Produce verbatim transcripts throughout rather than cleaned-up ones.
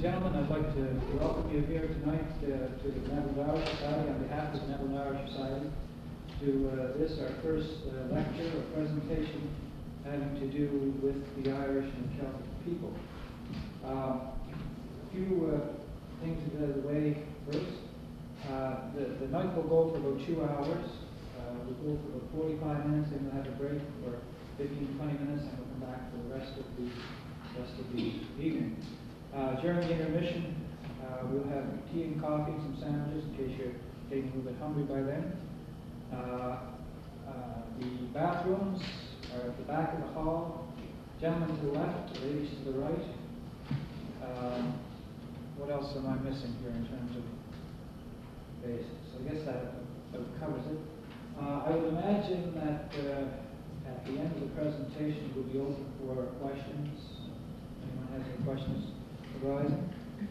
gentlemen, I'd like to welcome you here tonight uh, to the Benevolent Irish Society, on behalf of the Benevolent Irish Society, to uh, this, our first uh, lecture or presentation having to do with the Irish and the Celtic people. Uh, a few uh, things to get out of the way first. Uh, the, the night will go for about two hours. Uh, we'll go for about forty-five minutes, and we'll have a break for fifteen to twenty minutes, and we'll come back for the rest of the rest of the evening. Uh, during the intermission, uh, we'll have tea and coffee, some sandwiches in case you're getting a little bit hungry by then. Uh, uh, the bathrooms are at the back of the hall. Gentlemen to the left, the ladies to the right. Uh, what else am I missing here in terms of basics? So I guess that, that covers it. Uh, I would imagine that uh, at the end of the presentation we'll be open for questions. Anyone has any questions arising?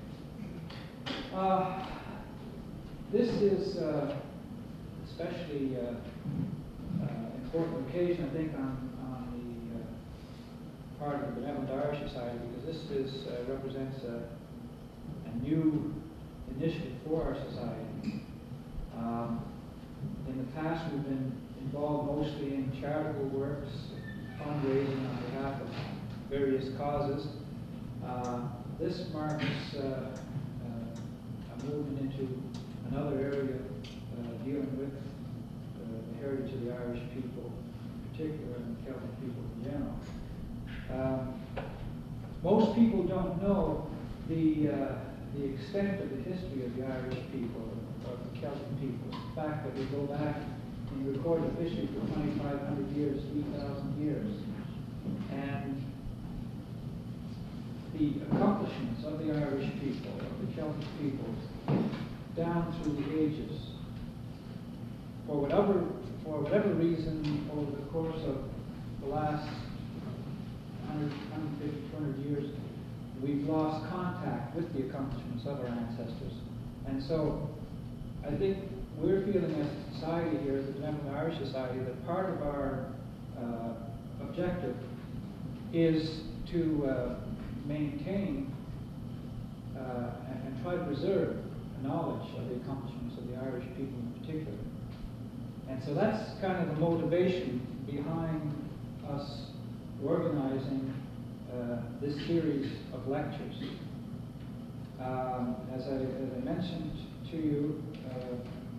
Uh, this is uh, especially uh, uh, important occasion, I think, on, on the uh, part of the Benevolent Irish Society, because this is, uh, represents a, a new initiative for our society. Um, in the past, we've been involved mostly in charitable works, fundraising on behalf of various causes. Uh, this marks uh, uh, a movement into another area uh, dealing with uh, the heritage of the Irish people in particular, and the Celtic people in general. Um, most people don't know the, uh, the extent of the history of the Irish people, or the Celtic people. The fact that we go back in recorded history for twenty-five hundred years, three thousand years. And the accomplishments of the Irish people, of the Celtic peoples, down through the ages, for whatever, for whatever reason, over the course of the last one hundred, one hundred fifty, two hundred years, we've lost contact with the accomplishments of our ancestors. And so, I think we're feeling as a society here, as the Benevolent Irish Society, that part of our uh, objective is to uh, maintain uh, and, and try to preserve knowledge of the accomplishments of the Irish people in particular. And so that's kind of the motivation behind us organizing uh, this series of lectures. Um, as, I, as I mentioned to you, uh,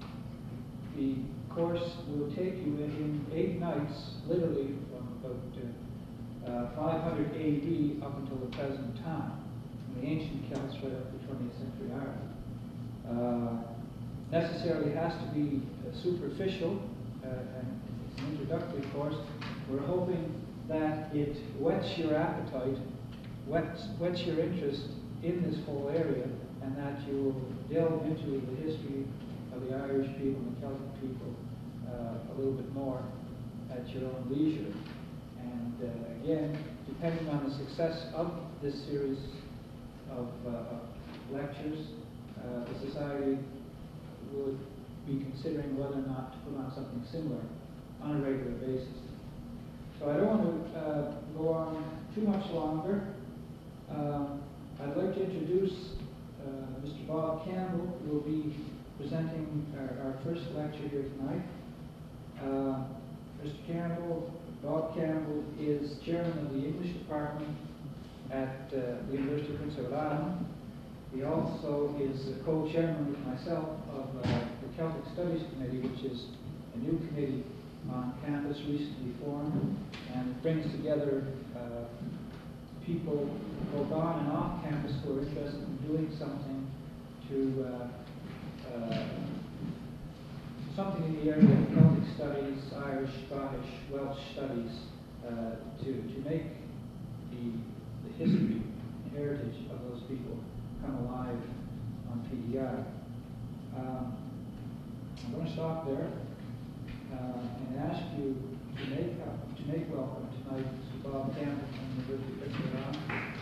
the course will take you in, in eight nights, literally from about uh, uh, five hundred A D up until the present time, from the ancient Celts right up to twentieth century Ireland. Uh, necessarily has to be uh, superficial, uh, and it's an introductory course. We're hoping that it whets your appetite, whets, whets your interest in this whole area, and that you will delve into the history of the Irish people and the Celtic people uh, a little bit more at your own leisure. And uh, again, depending on the success of this series of, uh, of lectures, uh, the Society would be considering whether or not to put on something similar on a regular basis. So I don't want to uh, go on too much longer. Um, I'd like to introduce uh, Mister Bob Campbell, who will be presenting our, our first lecture here tonight. Uh, Mister Campbell, Bob Campbell, is chairman of the English department at uh, the University of Prince Edward Island. He also is the co-chairman with myself of uh, the Celtic Studies Committee, which is a new committee on campus recently formed, and it brings together uh, people both on and off campus who are interested in doing something to uh, uh, something in the area of Celtic studies, Irish, Scottish, Welsh studies, uh, to, to make the, the history and heritage of those people come alive on P D I. Um, I'm going to stop there uh, and ask you to make, uh, to make welcome tonight Mister Bob Campbell from the University of Prince Edward Island.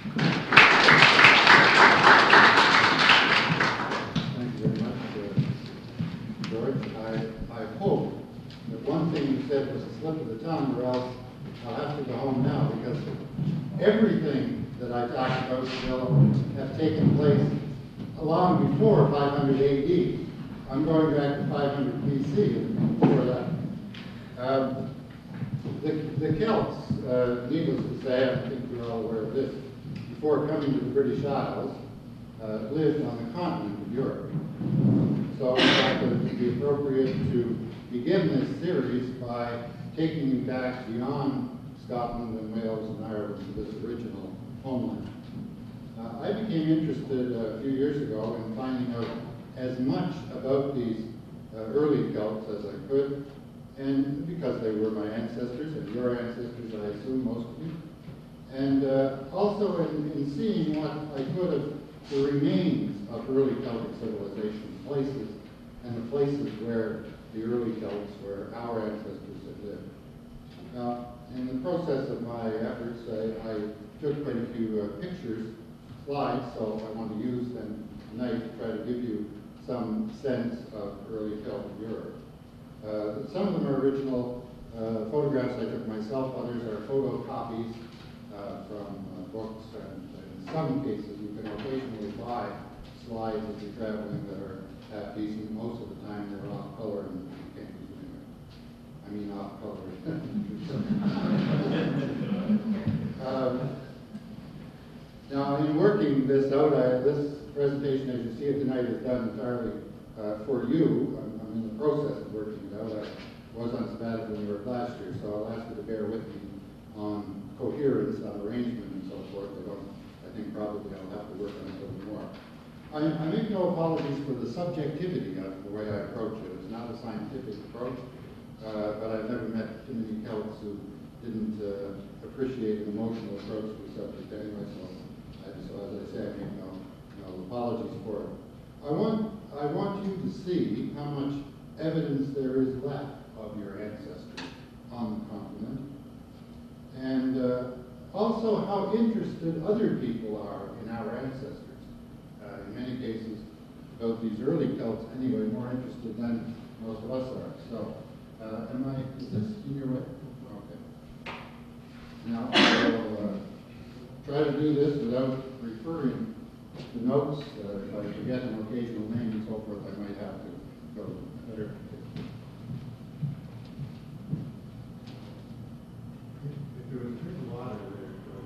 Thank you very much, uh, George. I, I hope that one thing you said was a slip of the tongue, or else I'll have to go home now, because everything that I talked about will have taken place long before five hundred A D. I'm going back to five hundred B C and before that. Um, the, the Celts, uh, needless to say, I think you're all aware of this, before coming to the British Isles, uh, lived on the continent of Europe. So I thought that it would be appropriate to begin this series by taking you back beyond Scotland and Wales and Ireland to this original homeland. Uh, I became interested uh, a few years ago in finding out as much about these uh, early Celts as I could, and because they were my ancestors and your ancestors, I assume, most of you, and uh, also in, in seeing what I could of the remains of early Celtic civilization, places, and the places where the early Celts, where our ancestors had lived. Now, in the process of my efforts, I, I took quite a few uh, pictures, slides, so I want to use them tonight to try to give you some sense of early Celtic Europe. Uh, some of them are original uh, photographs I took myself, others are photocopies uh, from uh, books, and in some cases you can occasionally buy slides as you're traveling that are half decent. Most of the time they're off color and you can't use them anyway. I mean off color. um, now in working this out, I, this presentation as you see it tonight is done entirely uh, for you. I'm, I'm in the process of working it out. I was on sabbatical in Europe last year, so I'll ask you to bear with me on coherence, on arrangement and so forth. I don't, I think probably I'll have to work on it a little more. I, I make no apologies for the subjectivity of the way I approach it. It's not a scientific approach, uh, but I've never met too many Celts who didn't uh, appreciate an emotional approach to the subject anyway, so, I, so as I say, I make no, no apologies for it. I want, I want you to see how much evidence there is left of your ancestors on the continent, and uh, also how interested other people are in our ancestors. Uh, in many cases, about these early Celts anyway, more interested than most of us are. So, uh, am I, is this in your way? Okay. Now, I'll uh, try to do this without referring to notes. Uh, if I forget an occasional name and so forth, I might have to go better. If there was a drink of water there,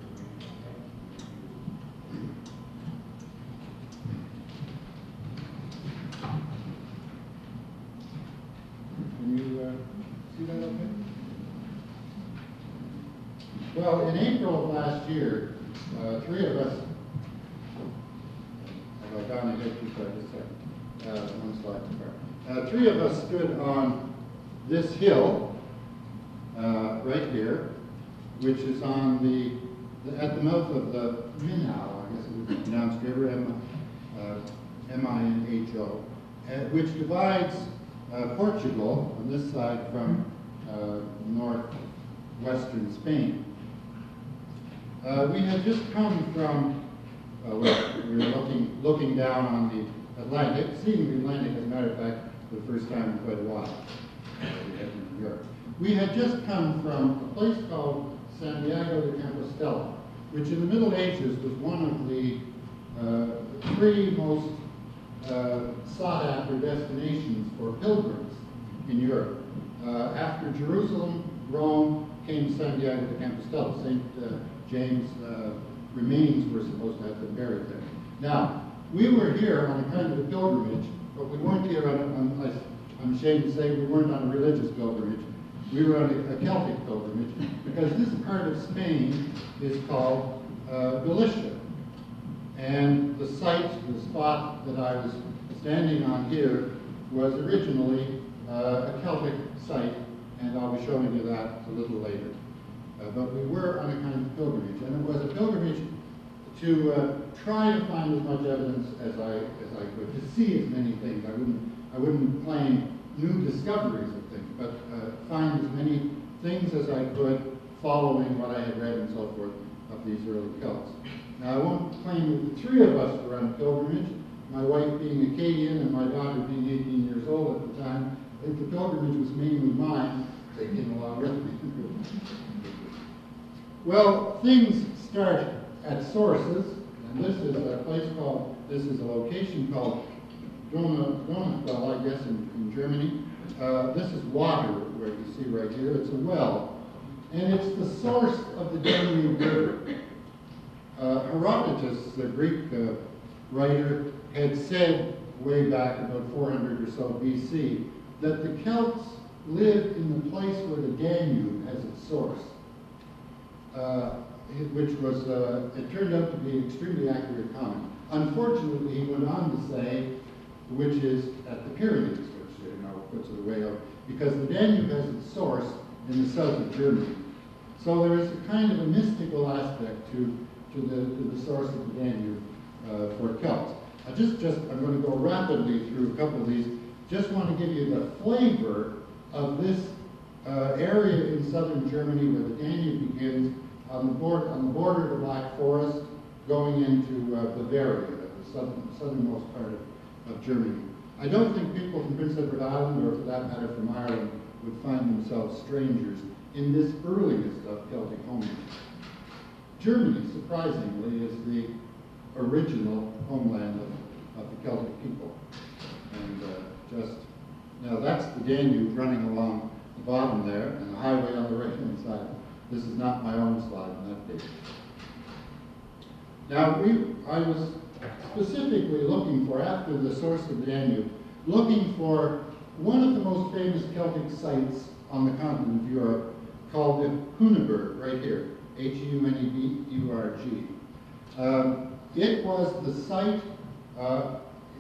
Can you uh, see that okay? Well, in April of last year, uh, three of us, have I gone ahead too far this second? Uh, one slide too far. Uh, three of us stood on this hill uh, right here, which is on the, the at the mouth of the Minho, I guess it would be pronounced river, M I N H O, uh, which divides uh, Portugal on this side from uh, northwestern Spain. Uh, we had just come from, uh, well, we were looking, looking down on the Atlantic, seeing the Atlantic, as a matter of fact, for the first time in quite a while. Uh, we had in New York. We had just come from a place called Santiago de Compostela, which in the Middle Ages was one of the uh, three most uh, sought-after destinations for pilgrims in Europe. Uh, after Jerusalem, Rome, came Santiago de Compostela. Saint Uh, James' uh, remains were supposed to have been buried there. Now, we were here on a kind of a pilgrimage, but we weren't here on, a, on I'm ashamed to say we weren't on a religious pilgrimage. We were on a, a Celtic pilgrimage, because this part of Spain is called uh, Galicia. And the site, the spot that I was standing on here, was originally uh, a Celtic site, and I'll be showing you that a little later. Uh, but we were on a kind of pilgrimage, and it was a pilgrimage to uh, try to find as much evidence as I as I could, to see as many things. I wouldn't I wouldn't claim new discoveries of things, but uh, find as many things as I could, following what I had read and so forth of these early Celts. Now, I won't claim that the three of us were on a pilgrimage. My wife being Acadian and my daughter being eighteen years old at the time, I think the pilgrimage was mainly mine, taking along with me. Well, things start at sources, and this is a place called, this is a location called Donau, Donau, I guess, in, in Germany. Uh, this is water, where you see right here. It's a well, and it's the source of the Danube River. Uh, Herodotus, the Greek uh, writer, had said way back about four hundred or so B C that the Celts lived in the place where the Danube has its source, uh, which was, uh, it turned out to be an extremely accurate comment. Unfortunately, he went on to say, which is at the Pyrenees, which, you know, puts it way out, because the Danube has its source in the south of Germany. So there is a kind of a mystical aspect to, to, the, to the source of the Danube uh, for Celts. I just, just, I'm going to go rapidly through a couple of these. Just want to give you the flavor of this uh, area in southern Germany where the Danube begins on the, board, on the border of the Black Forest going into uh, Bavaria, the southern, southernmost part of, of Germany. I don't think people from Prince Edward Island, or for that matter from Ireland, would find themselves strangers in this earliest of Celtic homeland. Germany, surprisingly, is the original homeland of, of the Celtic people. And uh, just, now that's the Danube running along the bottom there, and the highway on the right-hand side. This is not my own slide on that page. Now, we, I was specifically looking for, after the source of the Danube, looking for one of the most famous Celtic sites on the continent of Europe, called the Hunaberg, right here, H U N E B U R G. Um, it was the site uh,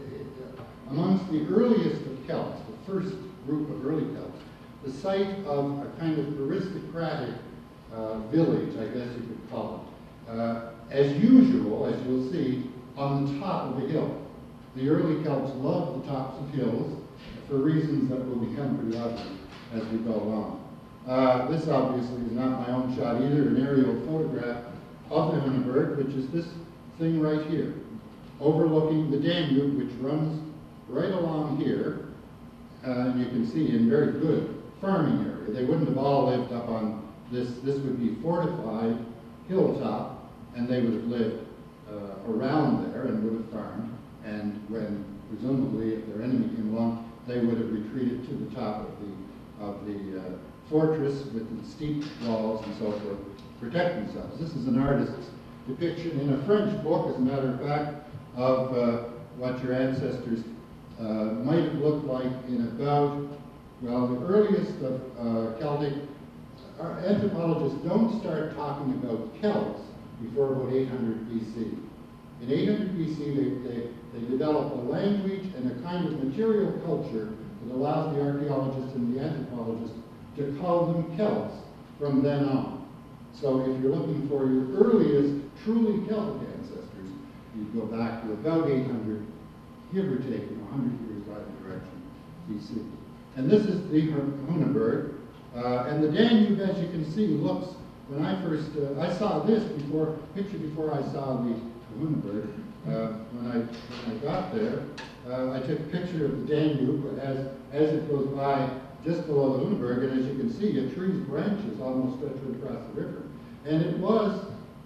amongst the earliest of Celts, the first group of early Celts, the site of a kind of aristocratic uh, village, I guess you could call it. Uh, as usual, as you'll see, on the top of a hill. The early Celts loved the tops of hills for reasons that will become pretty obvious as we go along. Uh, this obviously is not my own shot either, an aerial photograph of the Hunaberg, which is this thing right here, overlooking the Danube, which runs right along here, uh, and you can see in very good farming area. They wouldn't have all lived up on this, this would be fortified hilltop, and they would have lived uh, around there and would have farmed, and when, presumably, if their enemy came along, they would have retreated to the top of the, of the uh, fortress with the steep walls and so forth, protect themselves. This is an artist's depiction in a French book, as a matter of fact, of uh, what your ancestors uh, might have looked like in about, well, the earliest of uh, Celtic. Our anthropologists don't start talking about Celts before about eight hundred B C. In eight hundred B C, they, they, they develop a language and a kind of material culture that allows the archaeologists and the anthropologists to call them Celts from then on. So if you're looking for your earliest truly Celtic ancestors, you go back to about eight hundred, give or take, you know, one hundred years either direction, B C. And this is the Hunaberg. Uh, and the Danube, as you can see, looks, when I first, uh, I saw this before, picture before I saw the Hunaberg. Uh, when, I, when I got there, uh, I took a picture of the Danube as, as it goes by just below the Hunaberg, and as you can see, a tree's branches almost stretch across the river. And it was,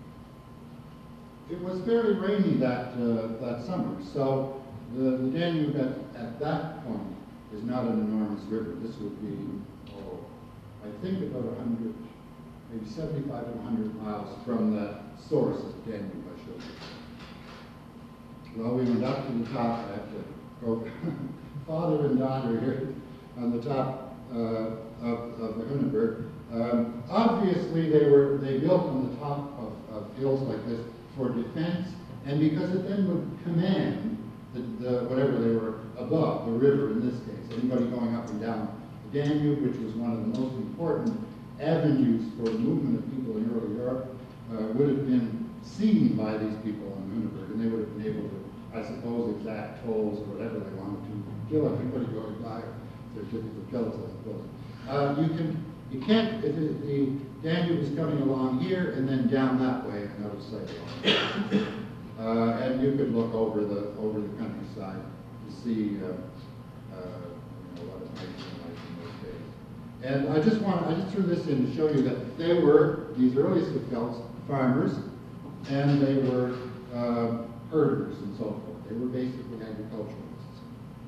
it was very rainy that, uh, that summer. So the, the Danube at, at that point is not an enormous river. This would be, oh, I think about one hundred, maybe seventy-five to one hundred miles from the source of the Danube I showed you. Well, we went up to the top. I have to go father and daughter here on the top uh, of, of the Hunaberg. Um, obviously, they were they built on the top of, of hills like this for defense, and because it then would command the, the whatever they were above, the river in this case. Anybody going up and down the Danube, which was one of the most important avenues for the movement of people in early Europe, uh, would have been seen by these people on Hunaberg, and they would have been able to, I suppose, exact tolls or whatever they wanted to, kill everybody going by. They're typical Celts, I suppose. Uh, you can, you can't, if it, the Danube is coming along here and then down that way and out of sight. Uh, and you could look over the over the countryside to see uh, uh, you know, what it might be like in those days. And I just want, I just threw this in to show you that they were, these earliest of Celts, farmers, and they were uh, herders and so forth. They were basically agriculturalists.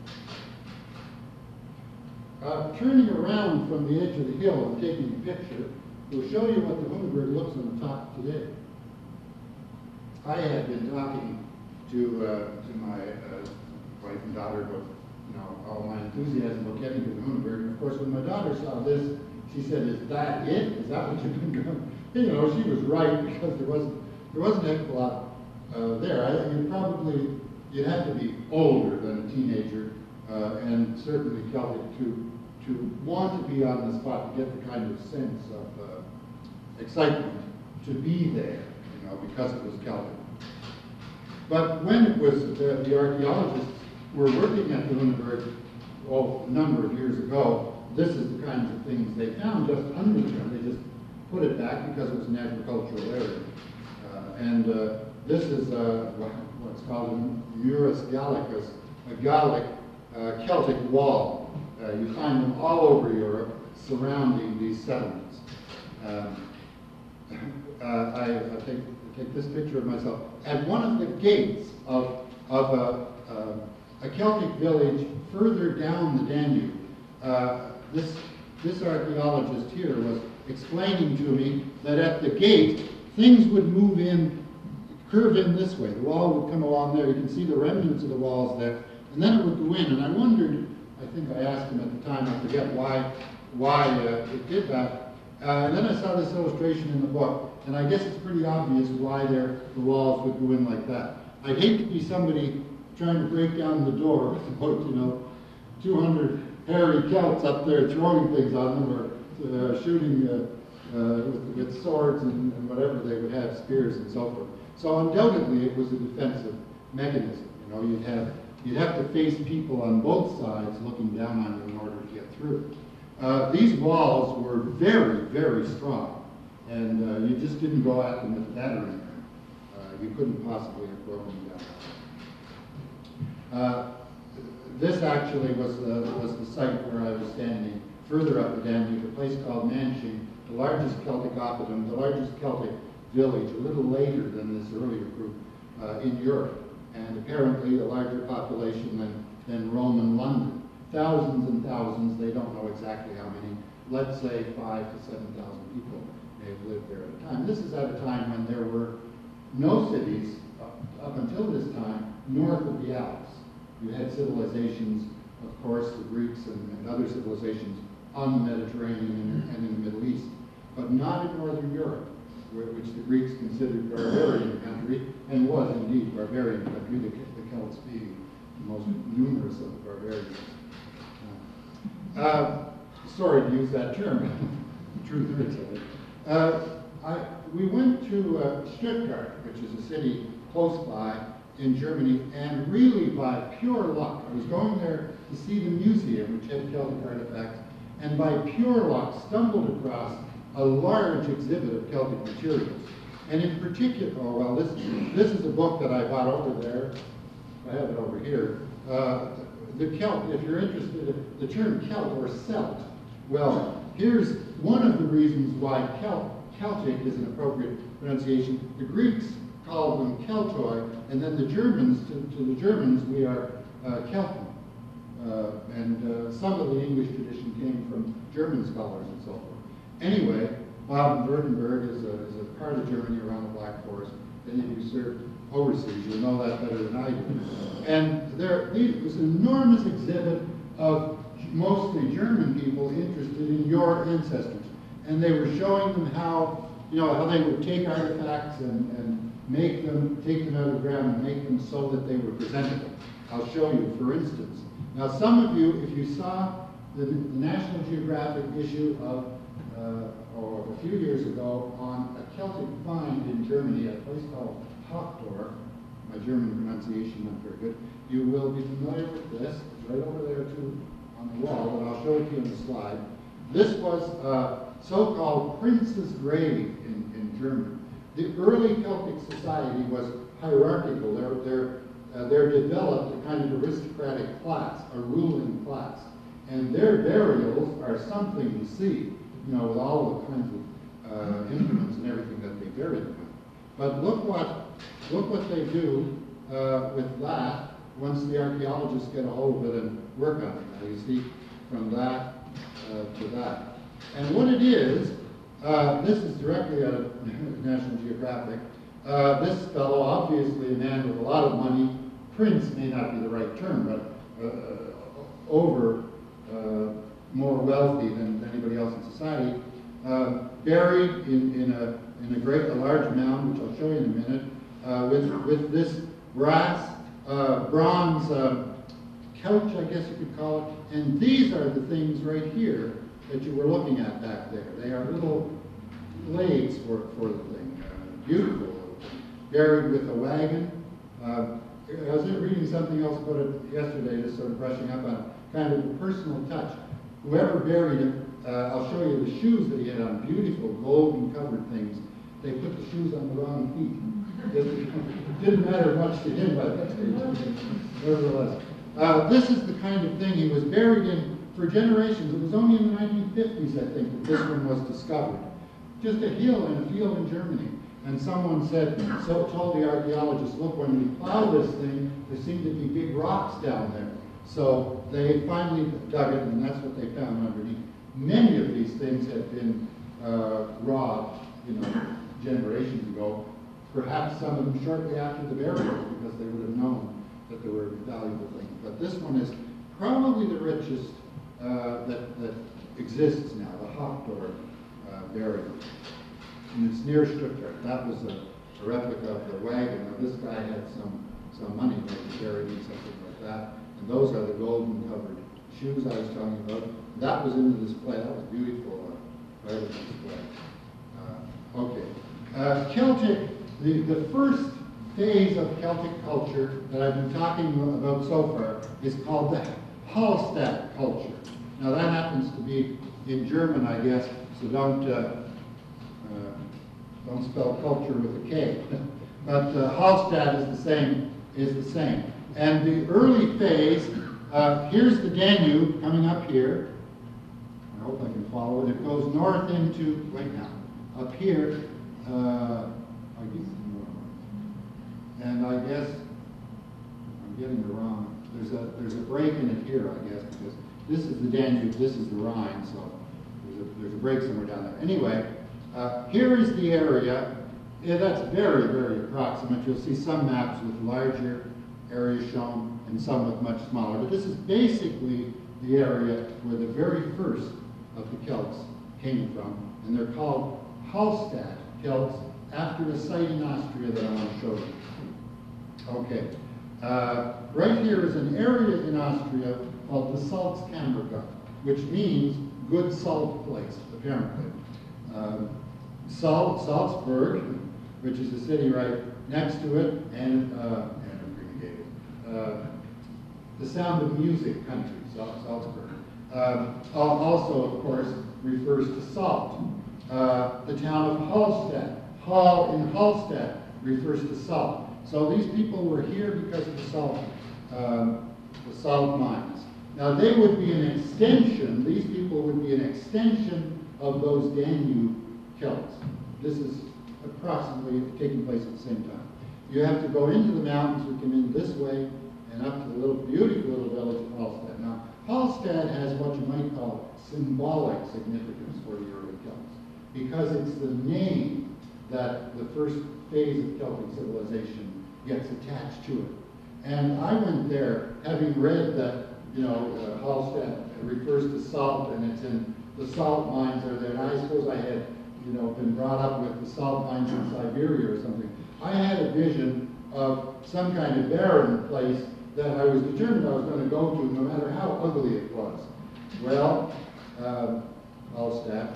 Uh, turning around from the edge of the hill and taking a picture will show you what the Hunebird looks on the top today. I had been talking to uh, to my uh, wife and daughter about, you know, all my enthusiasm about getting to the Hunebird. And of course, when my daughter saw this, she said, "Is that it? Is that what you've been doing?" You know, she was right, because there wasn't there wasn't a heck of a lot uh, there. I, you probably you'd have to be older than a teenager, uh, and certainly Celtic to to want to be on the spot, to get the kind of sense of uh, excitement to be there, you know, because it was Celtic. But when it was the, the archaeologists were working at the Hunebird, oh, a number of years ago, this is the kinds of things they found just under the ground. They just put it back because it was an agricultural area. Uh, and uh, this is uh, what's called a Murus Gallicus, a Gallic uh, Celtic wall. Uh, you find them all over Europe surrounding these settlements. Um, uh, I, I take, take this picture of myself. At one of the gates of, of a, uh, a Celtic village further down the Danube, uh, this, this archaeologist here was explaining to me that at the gate, things would move in, curve in this way. The wall would come along there. You can see the remnants of the walls there. And then it would go in. And I wondered, I think I asked him at the time, I forget why, why uh, it did that. Uh, and then I saw this illustration in the book. And I guess it's pretty obvious why there, the walls would go in like that. I'd hate to be somebody trying to break down the door with about, you know, two hundred hairy Celts up there throwing things on them, or uh, shooting uh, uh, with, with swords and, and whatever they would have, spears and so forth. So undoubtedly it was a defensive mechanism. You know, you'd have you'd have to face people on both sides looking down on you in order to get through. Uh, these walls were very, very strong, and uh, you just didn't go at them with a battering ram. Uh, you couldn't possibly have broken them down. Uh, This actually was the, was the site where I was standing further up the Danube, a place called Manching, the largest Celtic oppidum, the largest Celtic village, a little later than this earlier group uh, in Europe, and apparently a larger population than, than Roman London. Thousands and thousands, they don't know exactly how many, let's say five to seven thousand people may have lived there at a time. This is at a time when there were no cities, up, up until this time, north of the Alps. You had civilizations, of course, the Greeks and, and other civilizations on the Mediterranean and, and in the Middle East, but not in Northern Europe, where, which the Greeks considered barbarian country, and was indeed barbarian country, the, the Celts being the most numerous of the barbarians. Uh, sorry to use that term, truth is it. Uh, I, we went to uh, Stuttgart, which is a city close by, in Germany, and really by pure luck, I was going there to see the museum, which had Celtic artifacts, and by pure luck stumbled across a large exhibit of Celtic materials. And in particular, oh well, this, this is a book that I bought over there. I have it over here. Uh, the Celt, if you're interested, the term Celt or Celt, well, here's one of the reasons why Celt, Celtic is an appropriate pronunciation. The Greeks called them Keltoi, and then the Germans, to, to the Germans, we are uh, Kelten. Uh, and uh, some of the English tradition came from German scholars and so forth. Anyway, Baden-Württemberg is a, is a part of Germany around the Black Forest. Any of you served overseas, you'll know that better than I do. And there was an enormous exhibit of mostly German people interested in your ancestors. And they were showing them how, you know, how they would take artifacts and, and make them, take them out of the ground and make them so that they were presentable. I'll show you, for instance. Now, some of you, if you saw the, the National Geographic issue of, uh, or a few years ago, on a Celtic find in Germany at a place called Hochdorf, my German pronunciation not very good, you will be familiar with this. It's right over there too on the wall, and I'll show it to you on the slide. This was a so-called prince's grave in, in Germany. The early Celtic society was hierarchical. There, there, uh, there developed a kind of aristocratic class, a ruling class. And their burials are something to see, you know, with all the kinds of uh, implements and everything that they buried them with. But look what, look what they do uh, with that once the archaeologists get a hold of it and work on it. Now you see from that uh, to that. And what it is, uh, this is directly out of National Geographic. Uh, this fellow, obviously a man with a lot of money, prince may not be the right term, but uh, over uh, more wealthy than anybody else in society, uh, buried in, in, a, in a great, a large mound, which I'll show you in a minute, uh, with, with this brass, uh, bronze uh, couch, I guess you could call it. And these are the things right here that you were looking at back there. They are little legs for, for the thing, uh, beautiful. Buried with a wagon. Uh, I was reading something else about it yesterday, just sort of brushing up on kind of a personal touch. Whoever buried him, uh, I'll show you the shoes that he had on, beautiful golden covered things. They put the shoes on the wrong feet. It didn't matter much to him by that stage, nevertheless. Uh, this is the kind of thing he was buried in for generations. It was only in the nineteen fifties, I think, that this one was discovered. Just a hill in a field in Germany. And someone said, so told the archaeologists, look, when we plow this thing, there seem to be big rocks down there. So they finally dug it, and that's what they found underneath. Many of these things had been uh, robbed, you know, generations ago. Perhaps some of them shortly after the burial, because they would have known that there were valuable things. But this one is probably the richest uh, that, that exists now, the Hochdorf uh, burial. And it's near Stuttgart. That was a, a replica of the wagon. Now this guy had some, some money maybe buried in something like that. And those are the golden covered shoes I was telling you about. That was in the display. That was beautiful, uh, right at the display. Uh, okay. Uh, Celtic, the, the first phase of Celtic culture that I've been talking about so far is called the Hallstatt culture. Now that happens to be in German, I guess, so don't uh, uh, don't spell culture with a K. But uh, Hallstatt is the same. Is the same. And the early phase, uh, here's the Danube coming up here. I hope I can follow it. It goes north into right now up here. Uh, I guess, and I guess I'm getting it wrong. There's a there's a break in it here, I guess, because this is the Danube, this is the Rhine, so there's a, there's a break somewhere down there. Anyway, uh, here is the area. Yeah, that's very, very approximate. You'll see some maps with larger areas shown and some with much smaller. But this is basically the area where the very first of the Celts came from, and they're called Hallstatt Celts after a site in Austria that I want to show you. Okay. Uh, right here is an area in Austria called the Salzkammergut, which means good salt place, apparently. Um, Sal Salzburg, which is a city right next to it, and, uh, and uh, the Sound of Music country, Sal Salzburg. Um, also, of course, refers to salt. Uh, the town of Hallstatt, Hall in Hallstatt, refers to salt. So these people were here because of the salt, um, the salt mines. Now they would be an extension, these people would be an extension of those Danube Celts. This is approximately taking place at the same time. You have to go into the mountains, we come in this way, and up to the little beautiful little village of Hallstatt. Now, Hallstatt has what you might call symbolic significance for the early Celts, because it's the name that the first phase of Celtic civilization gets attached to it. And I went there having read that, you know, uh, Hallstatt refers to salt, and it's in the salt mines are there. And I suppose I had, you know, been brought up with the salt mines in Siberia or something. I had a vision of some kind of barren place that I was determined I was going to go to, no matter how ugly it was. Well, um, Hallstatt.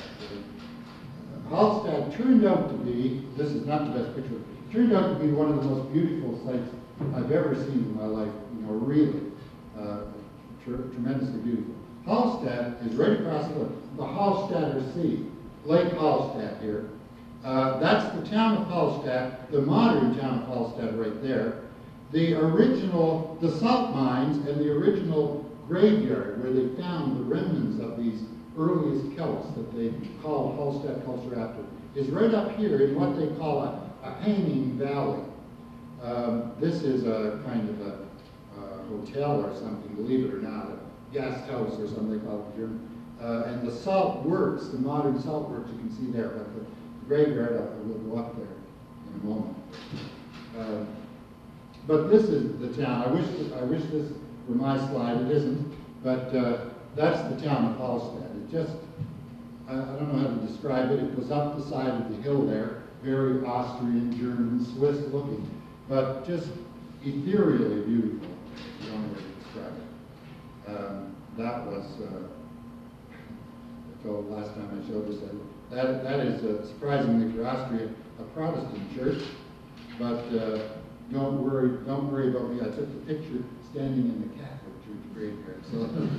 Hallstatt turned out to be, this is not the best picture, turned out to be one of the most beautiful sights I've ever seen in my life, you know, really, uh, tr tremendously beautiful. Hallstatt is right across the, the Hallstatter Sea, Lake Hallstatt here. Uh, that's the town of Hallstatt, the modern town of Hallstatt right there. The original, the salt mines and the original graveyard where they found the remnants of these earliest Celts that they call Hallstatt culture after is right up here in what they call a, a hanging valley. Um, this is a kind of a, a hotel or something, believe it or not, a guest house or something they call it here. Uh, and the salt works, the modern salt works you can see there, but the graveyard, I will go up there in a moment. Uh, but this is the town. I wish I wish this were my slide. It isn't, but uh, that's the town of Hallstatt. It just I, I don't know how to describe it. It goes up the side of the hill there, very Austrian, German, Swiss looking, but just ethereally beautiful. Is the only way to describe it. Um, that was. Uh, So last time I showed this, that that is uh, surprisingly for Austria a Protestant church, but uh, don't worry, don't worry about me. I took the picture standing in the Catholic church graveyard, so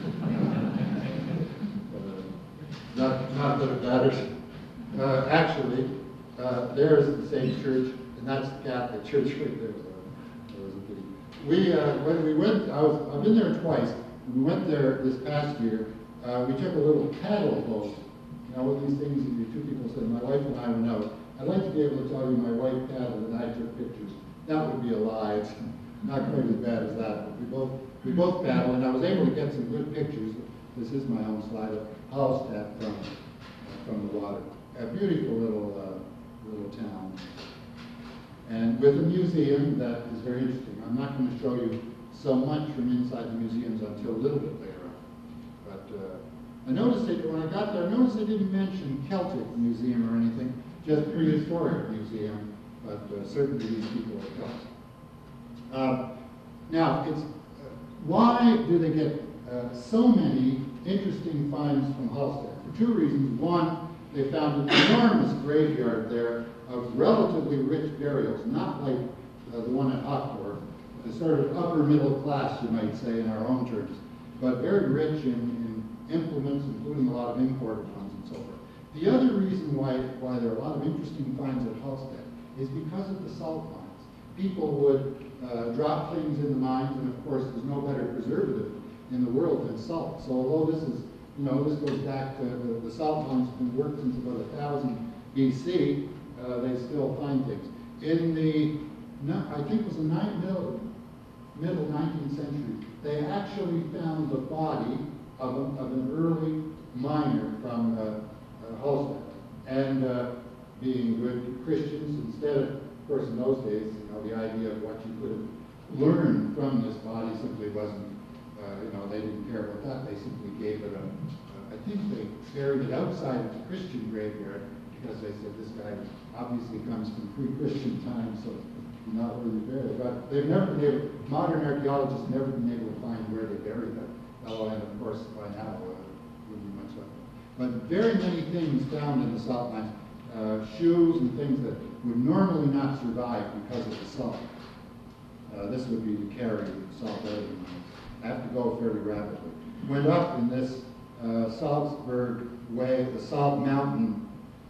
uh, not not that it matters. Uh, actually, uh, there is the same church, and that's the Catholic church right there. So that was a pity. We uh, when we went, I was I've been there twice. We went there this past year. Uh, we took a little paddle boat. You know, with these things, the two people said, my wife and I went out. I'd like to be able to tell you my wife paddled and I took pictures. That would be a lie. It's not quite as bad as that. But we both we both paddled, and I was able to get some good pictures. This is my own slide of Hallstatt from uh, from the water. A beautiful little uh, little town, and with a museum that is very interesting. I'm not going to show you so much from inside the museums until a little bit later. But uh, I noticed that when I got there, I noticed they didn't mention Celtic Museum or anything, just prehistoric museum, but uh, certainly these people are Celts. Uh, now, it's, uh, why do they get uh, so many interesting finds from Hallstatt? For two reasons. One, they found an enormous graveyard there of relatively rich burials, not like uh, the one at Hochdorf, the sort of upper middle class, you might say, in our own terms, but very rich in, in implements, including a lot of imported ones and so forth. The other reason why, why there are a lot of interesting finds at Hallstatt is because of the salt mines. People would uh, drop things in the mines, and of course there's no better preservative in the world than salt. So although this is, you know, this goes back to the, the salt mines have been worked since about one thousand B C, uh, they still find things. In the, no, I think it was the ninth, middle, middle nineteenth century, they actually found the body of, a, of an early miner from uh, uh, Hallstatt. And uh, being good Christians, instead of, of course in those days, you know, the idea of what you could have learned from this body simply wasn't, uh, you know, they didn't care about that. They simply gave it a, uh, I think they buried it outside of the Christian graveyard because they said this guy obviously comes from pre-Christian times, so not really buried. But they've never been able, modern archaeologists have never been able to find where they buried that fellow, and of course by now uh, would be much less. But very many things found in the salt mines, uh, shoes and things that would normally not survive because of the salt. Uh, this would be to carry salt out of the mines. Have to go fairly rapidly. Went up in this uh, Salzburg way, the Salt Mountain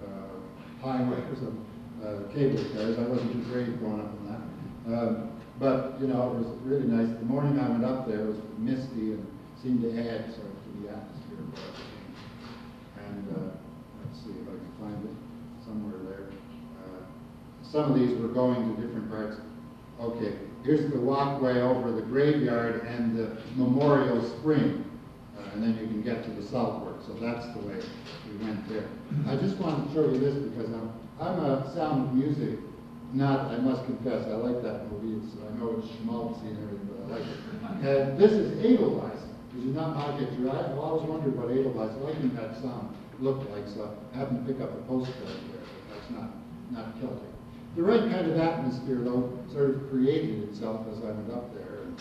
uh, highway or some uh, cable cars. I wasn't too brave going up in that. Um, but, you know, it was really nice. The morning I went up there, it was misty and seemed to add sort of to the atmosphere of what And uh, let's see if I can find it somewhere there. Uh, some of these were going to different parts. Okay, here's the walkway over the graveyard and the memorial spring. Uh, and then you can get to the salt works. So that's the way we went there. I just wanted to show you this because I'm, I'm a Sound of Music not, I must confess, I like that movie. It's, I know it's schmaltzy and everything, but I like it. And this is Edelweiss, which is not my picture. I've always wondered what Edelweiss, what I think that sound looked like, so I happened to pick up a postcard there, but that's not, not Celtic. The right kind of atmosphere, though, sort of created itself as I went up there. And,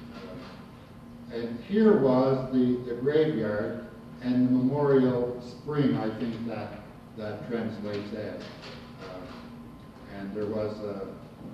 uh, and here was the, the graveyard and the memorial spring, I think that, that translates as. Uh, and there was a,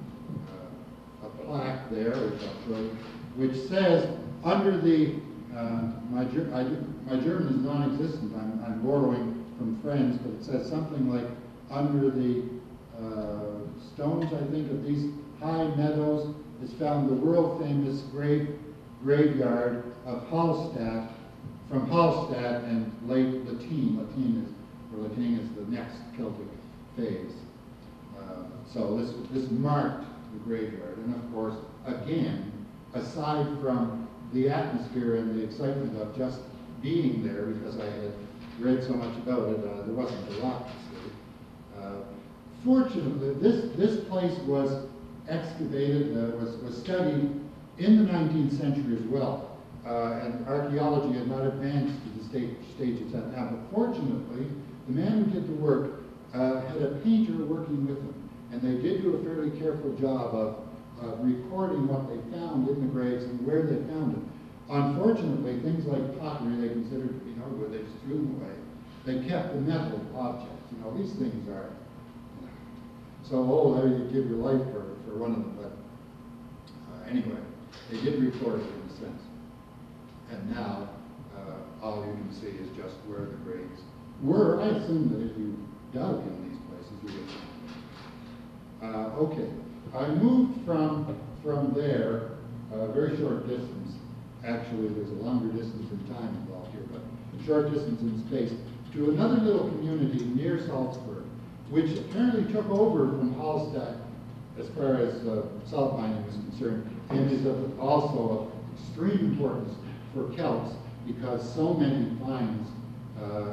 a, a plaque there, which I'll show you, which says, under the, uh, my, I, my German is non-existent, I'm, I'm borrowing from friends, but it says something like, under the uh, stones, I think, of these high meadows is found the world-famous grave, graveyard of Hallstatt, from Hallstatt and late Latine. Latine is, or Latine is the next Celtic phase. Uh, So this, this marked the graveyard. And of course, again, aside from the atmosphere and the excitement of just being there, because I had read so much about it, uh, there wasn't a lot to see. Uh, fortunately, this, this place was excavated, uh, was, was studied in the nineteenth century as well. Uh, and archaeology had not advanced to the stage, stage it's at now. But fortunately, the man who did the work uh, had a painter working with him. And they did do a fairly careful job of uh, recording what they found in the graves and where they found it. Unfortunately, things like pottery they considered to be no good, they just threw them away. They kept the metal objects. You know, these things are you know, so old, how you give your life for, for one of them. But uh, anyway, they did record it in a sense. And now, uh, all you can see is just where the graves were. I assume that if you dug in these places, you would find them. Uh, okay, I moved from, from there a very short distance. Actually, there's a longer distance in time involved here, but a short distance in space, to another little community near Salzburg, which apparently took over from Hallstatt as far as uh, salt mining was concerned, and is of, also of extreme importance for Celts, because so many finds uh, uh,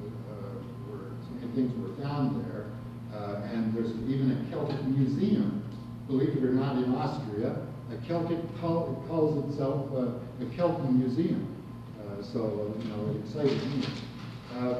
were, so many things were found there, uh, and there's even a Celtic museum, believe it or not, in Austria. A Celtic call, it calls itself uh, the Kelten Museum. Uh, so, you know, it excited me. Uh,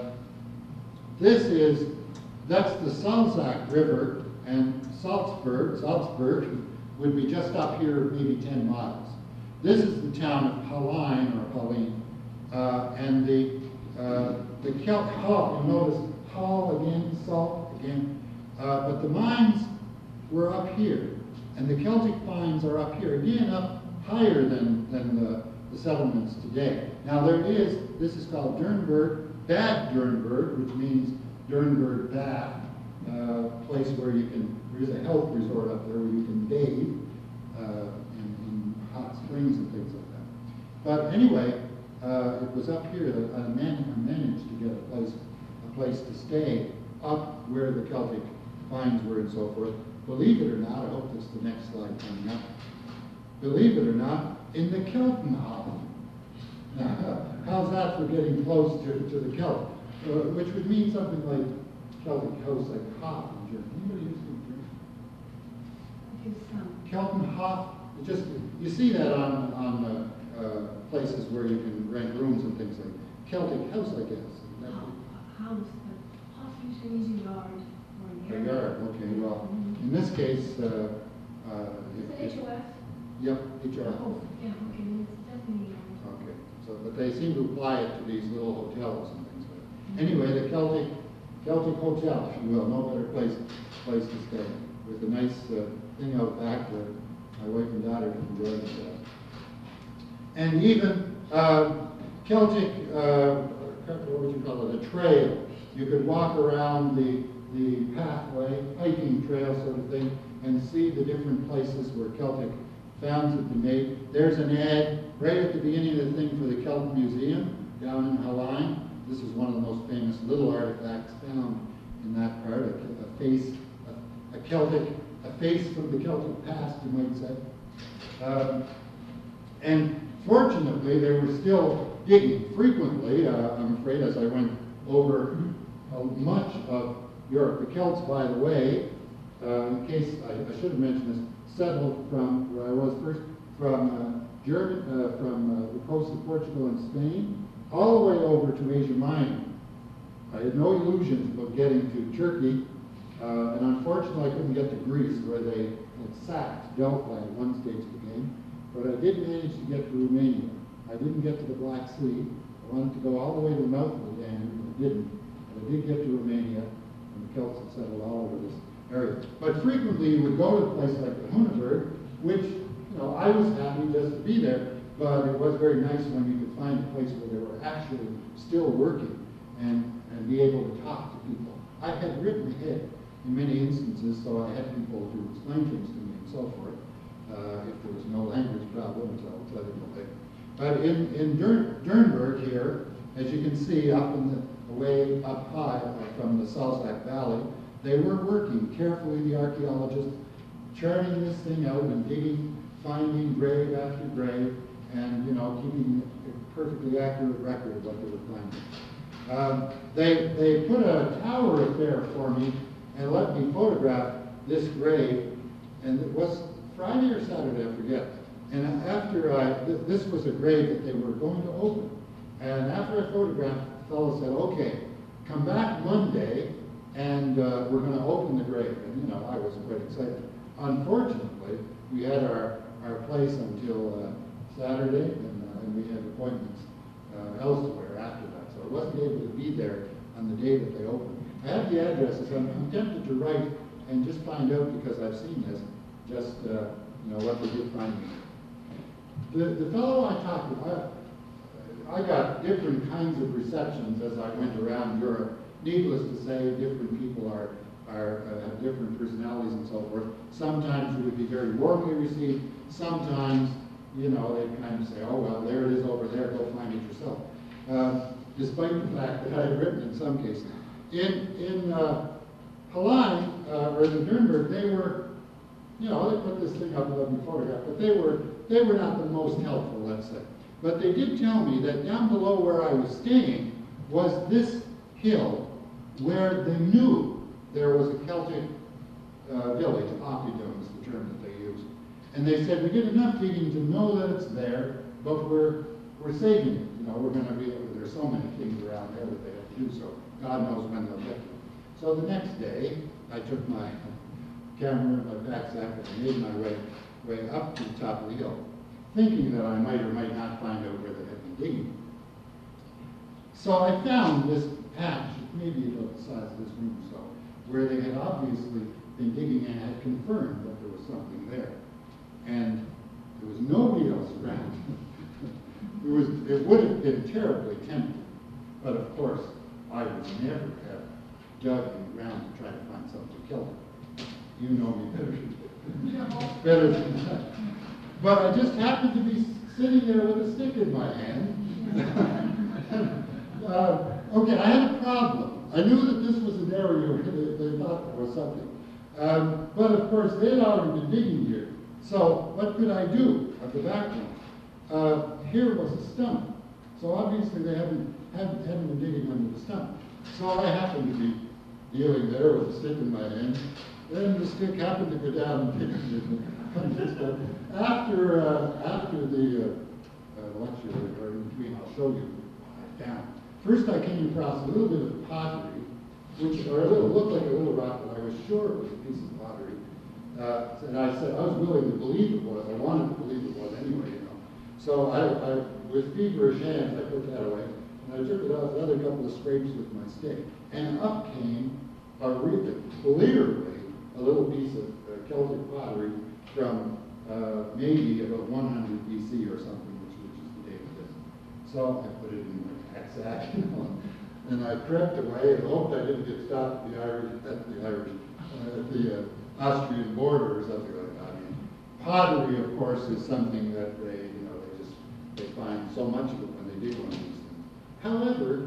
this is, that's the Salzach River, and Salzburg, Salzburg would be just up here, maybe ten miles. This is the town of Hallein, or Hallein, uh, and the, uh, the Celt Hall, you notice Hall again, Salt again, uh, but the mines were up here. And the Celtic finds are up here, again up higher than, than the, the settlements today. Now there is, this is called Dernburg, Bad Dernburg, which means Dernburg Bad, uh, place where you can, there is a health resort up there where you can bathe uh, in, in hot springs and things like that. But anyway, uh, it was up here that I managed to get a place, a place to stay up where the Celtic finds were and so forth. Believe it or not, I hope this is the next slide coming up. Believe it or not, in the Keltenhof. Now, how's that for getting close to, to the Celt? Uh, which would mean something like Celtic house, like Hof in German. Anybody used to drink? Keltenhof. It just, you see that on, on uh, uh, places where you can rent rooms and things like Celtic house, I guess. House, but Hof usually means a yard. A yard, okay, well, in this case, uh, uh, Is it H O F? Yep, H R. Oh, yeah, okay, then it's definitely a yard. Okay, so, but they seem to apply it to these little hotels and things like that. Anyway, the Celtic, Celtic hotel, if you will, no better place, place to stay, with a nice uh, thing out back where my wife and daughter can enjoy themselves. And even uh, Celtic, uh, what would you call it, a trail. You could walk around the the pathway, hiking trail sort of thing, and see the different places where Celtic founds have been made. There's an ad right at the beginning of the thing for the Celtic Museum down in Hallein. This is one of the most famous little artifacts found in that part, a, a face, a, a Celtic, a face from the Celtic past, you might say. Um, and fortunately, they were still digging frequently, uh, I'm afraid, as I went over uh, much of Europe. The Celts, by the way, uh, in case I, I should have mentioned this, settled from where I was first, from uh, German, uh, from uh, the coast of Portugal and Spain, all the way over to Asia Minor. I had no illusions about getting to Turkey, uh, and unfortunately I couldn't get to Greece, where they had sacked Delphi at one stage of the game. But I did manage to get to Romania. I didn't get to the Black Sea. I wanted to go all the way to the mouth of the Danube, but I didn't. But I did get to Romania. Celts had settled all over this area. But frequently you would go to a place like the Hunneberg, which, you know, I was happy just to be there, but it was very nice when you could find a place where they were actually still working and, and be able to talk to people. I had written ahead in many instances, so I had people to explain things to me and so forth, uh, if there was no language problem, which I'll tell you later. But in, in Dernburg here, as you can see up in the way up high uh, from the Salzach Valley, They were working carefully, the archaeologists, charting this thing out and digging, finding grave after grave, and, you know, keeping a perfectly accurate record of what they were finding. Um, they, they put a tower up there for me and let me photograph this grave, and it was Friday or Saturday, I forget. And after I, th this was a grave that they were going to open. And after I photographed, the fellow said, okay, come back Monday, and uh, we're going to open the grave. And, you know, I was quite excited. Unfortunately, we had our, our place until uh, Saturday, and, uh, and we had appointments uh, elsewhere after that. So I wasn't able to be there on the day that they opened. I have the addresses. I'm, I'm tempted to write and just find out, because I've seen this, just uh, you know, what they did find me. The, the fellow I talked to, I, I got different kinds of receptions as I went around Europe. Needless to say, different people are, are uh, have different personalities and so forth. Sometimes you would be very warmly received. Sometimes, you know, they kind of say, oh, well, there it is over there, go find it yourself. Uh, despite the fact that I had written in some cases. In, in uh, Hallein, uh, or in Nuremberg, they were, you know, they put this thing up and let me photograph, but they were, they were not the most helpful, let's say. But they did tell me that down below where I was staying was this hill where they knew there was a Celtic uh, village, Oppidum is the term that they used. And they said, we did enough digging to know that it's there, but we're, we're saving it. You know, we're going to be, there's so many things around there that they have to do, so God knows when they'll get to it. So the next day, I took my camera and my backpack and made my way, way up to the top of the hill, thinking that I might or might not find out where they had been digging. So I found this patch, maybe about the size of this room or so, where they had obviously been digging and had confirmed that there was something there. And there was nobody else around. it, was, it would have been terribly tempting, but of course, I would never have dug in the ground to try to find something to kill it. You know me better, better than that. But I just happened to be sitting there with a stick in my hand. uh, okay, I had a problem. I knew that this was an area where they, they thought there was something. Um, but of course, they had already been digging here. So what could I do at the background? Uh, here was a stump. So obviously they hadn't, hadn't, hadn't been digging under the stump. So I happened to be dealing there with a stick in my hand. Then the stick happened to go down and hit it. After, uh, after the uh, uh, lecture, or in between, I'll show you down. First I came across a little bit of pottery, which or a little, looked like a little rock, but I was sure it was a piece of pottery. Uh, and I said, I was willing to believe it was. I wanted to believe it was anyway, you know. So I, I with feverish hands, I put that away. And I took it out, another couple of scrapes with my stick. And up came, a re clearly, a little piece of uh, Celtic pottery from uh, maybe about one hundred B C or something, which, which is the date of this. So I put it in my pack, you know, and I crept away and hoped I didn't get stopped at the Irish, at the Irish, uh, at the uh, Austrian border or something like that. I mean, pottery, of course, is something that they, you know, they just they find so much of it when they dig one of these things. However,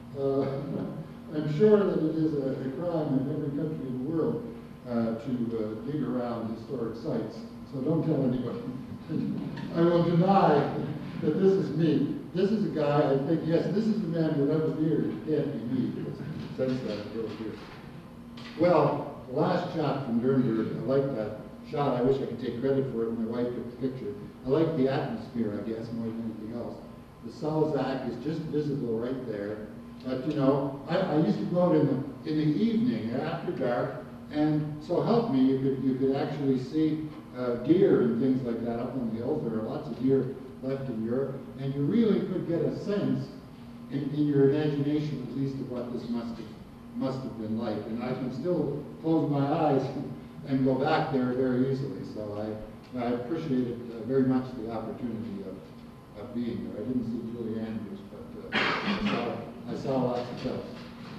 uh, I'm sure that it is a, a crime in every country in the world uh, to uh, dig around historic sites. So don't tell anybody. I will deny that this is me. This is a guy, I think, yes, this is the man without a beard. It can't be me. Sense that it goes here. Well, the last shot from Nuremberg, I like that shot. I wish I could take credit for it. My wife took the picture. I like the atmosphere, I guess, more than anything else. The Salzach is just visible right there. But, you know, I, I used to go out in the, in the evening after dark, and so help me, you could, you could actually see uh, deer and things like that up on the hills. There are lots of deer left in Europe, and you really could get a sense in, in your imagination, at least, of what this must have, must have been like. And I can still close my eyes and go back there very easily. So I, I appreciated uh, very much the opportunity of, of being there. I didn't see Julie Andrews, but uh, I, saw, I saw lots of folks.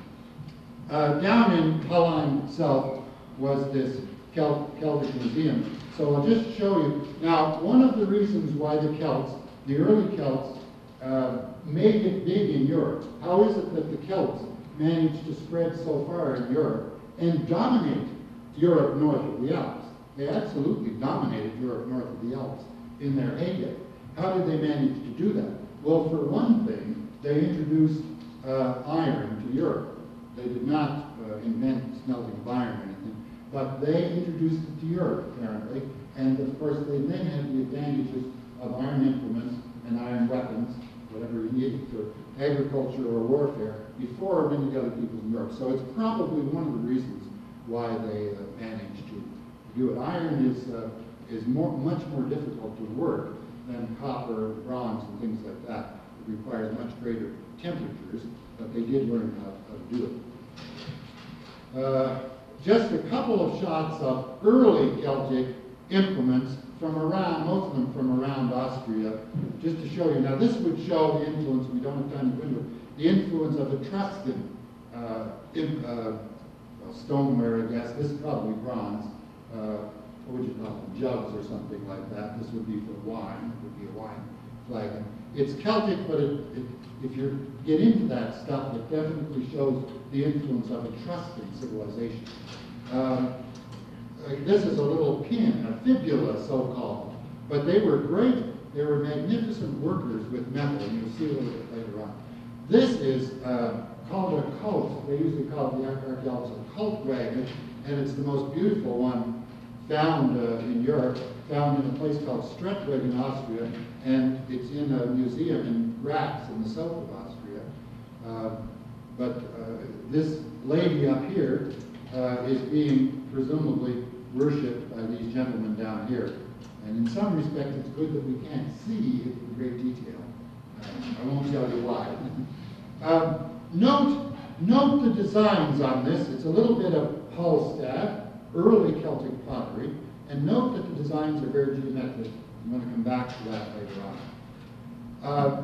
Uh, down in Hallein itself was this Celt Celtic Museum. So I'll just show you. Now, one of the reasons why the Celts, the early Celts, uh, made it big in Europe. How is it that the Celts managed to spread so far in Europe and dominate Europe north of the Alps. They absolutely dominated Europe north of the Alps in their heyday. How did they manage to do that? Well, for one thing, they introduced uh, iron to Europe. They did not uh, invent smelting of iron or anything, but they introduced it to Europe, apparently. And of course, they then had the advantages of iron implements and iron weapons, whatever you needed for agriculture or warfare, before many other people in Europe. So it's probably one of the reasons why they uh, managed to do it. Iron is, uh, is more, much more difficult to work than copper, bronze, and things like that. It requires much greater temperatures, but they did learn how, how to do it. Uh, just a couple of shots of early Celtic implements from around, most of them from around Austria, just to show you. Now this would show the influence, we don't have time to go into it, the influence of Etruscan uh, in, uh, well, stoneware, I guess. This is probably bronze. Uh, what would you call them, jugs or something like that. This would be for wine, it would be a wine flagon. It's Celtic, but it, it, if you get into that stuff, it definitely shows the influence of Etruscan civilization. Um, uh, this is a little pin, a fibula, so-called, but they were great. They were magnificent workers with metal, and you'll see a little bit later on. This is uh, called a cult. They usually call it, the archaeologists, a cult wagon, and it's the most beautiful one found uh, in Europe, found in a place called Strettweg in Austria, and it's in a museum in Graz in the south of Austria. Uh, but uh, this lady up here uh, is being presumably worshipped by these gentlemen down here. And in some respects, it's good that we can't see it in great detail. Uh, I won't tell you why. um, note, note the designs on this. It's a little bit of Hallstatt, early Celtic pottery, and note that the designs are very geometric. I'm going to come back to that later on.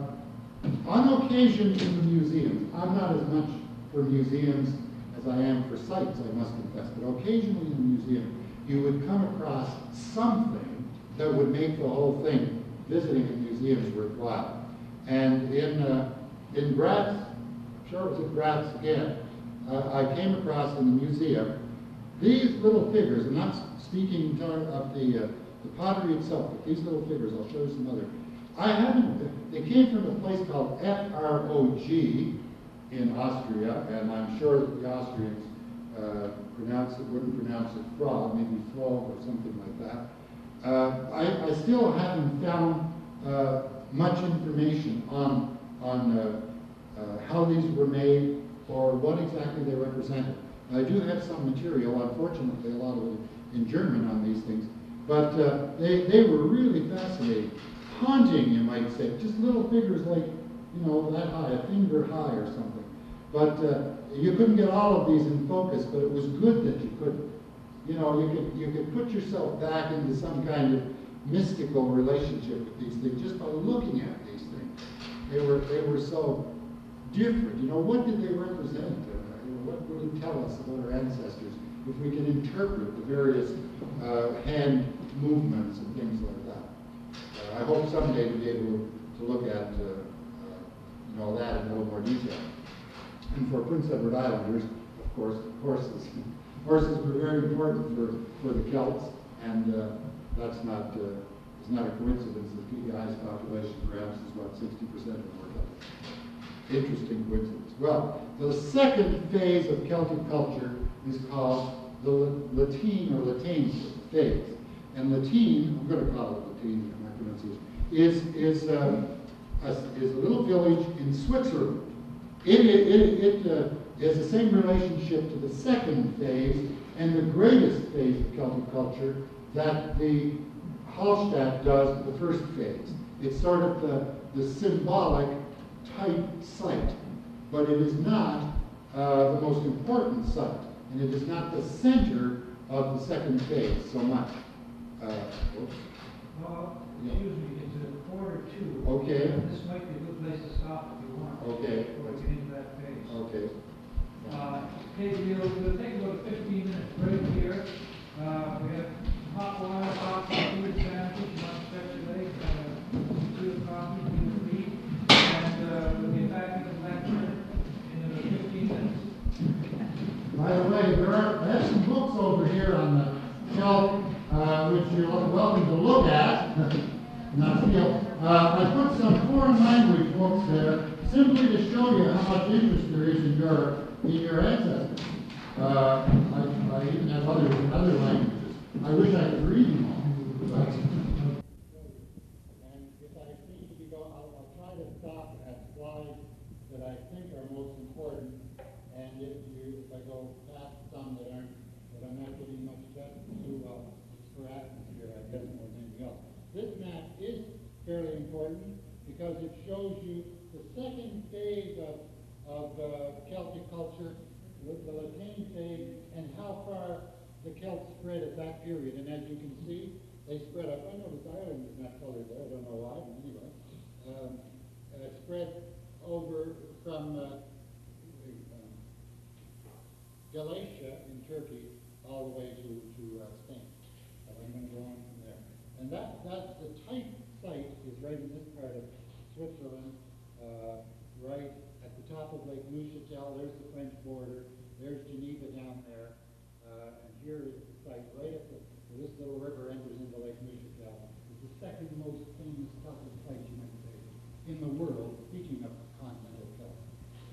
Uh, on occasion in the museums, I'm not as much for museums as I am for sites, I must confess, but occasionally in the museum, you would come across something that would make the whole thing, visiting a museum, is worthwhile. And in, uh, in Graz, I'm sure it was at Graz again, uh, I came across in the museum these little figures. I'm not speaking of the, uh, the pottery itself, but these little figures, I'll show you some other. I haven't, they came from a place called F R O G in Austria, and I'm sure that the Austrians uh, pronounce it, wouldn't pronounce it frog, maybe frog or something like that. Uh, I, I still haven't found uh, much information on, on uh, uh, how these were made or what exactly they represented. I do have some material, unfortunately a lot of it in German on these things, but uh, they, they were really fascinating. Haunting, you might say, just little figures like, you know, that high, a finger high or something. But uh, you couldn't get all of these in focus, but it was good that you could, you know, you could, you could put yourself back into some kind of mystical relationship with these things just by looking at these things. They were, they were so different. You know, what did they represent? Uh, you know, what would it tell us about our ancestors if we can interpret the various uh, hand movements and things like that? Uh, I hope someday to be able to look at uh, uh, you know, that in a little more detail. And for Prince Edward Islanders, of course, horses. Horses were very important for, for the Celts, and uh, that's not uh, it's not a coincidence that P E I's population perhaps is about sixty percent of our Celts. Interesting coincidence. Well, the second phase of Celtic culture is called the Latine or Latine phase. And Latine, I'm going to call it Latine in my pronunciation, is, is, uh, a, is a little village in Switzerland. It, it, it, it uh, has the same relationship to the second phase and the greatest phase of Celtic culture that the Hallstatt does the first phase. It's sort of the, the symbolic type site, but it is not uh, the most important site, and it is not the center of the second phase so much. Uh, oops. Well, excuse me, it's a quarter two. Okay. This might be a good place to stop if you want. Okay. Before we get into that phase. Okay. Uh, okay, we'll, we'll take about a fifteen minute break here. Uh, we have hot water, hot coffee, sandwich, you want to stretch your legs, uh, two coffee, two tea, and uh, we'll get back into the lecture in about fifteen minutes. By the way, there are here on the shelf, uh, which you're welcome to look at, not feel. Uh, I put some foreign language books there simply to show you how much interest there is in your in your ancestors. Uh, I, I even have others in other languages. I wish I could read them all. But. And if I need to go, I'll, I'll try to stop at slides that I think are most important. And if you, if I go past some that aren't, that I'm not getting much depth to, uh, it's for atmosphere, I guess, more than anything else. This map is fairly important because it shows you the second phase of, of uh, Celtic culture, the, the Latine phase, and how far the Celts spread at that period. And as you can see, they spread up. I noticed Ireland is not colored there. I don't know why, but anyway. Um, uh, spread over from uh, um, Galatia in Turkey all the way to, to uh, Spain. And I'm going to go on from there. And that, that's the type site is right in this part of Switzerland, uh, right at the top of Lake Neuchâtel. There's the French border. There's Geneva down there. Uh, and here is the site right at the, where this little river enters into Lake Neuchâtel. It's the second most famous Celtic site, you might say, in the world, speaking of continental Celts.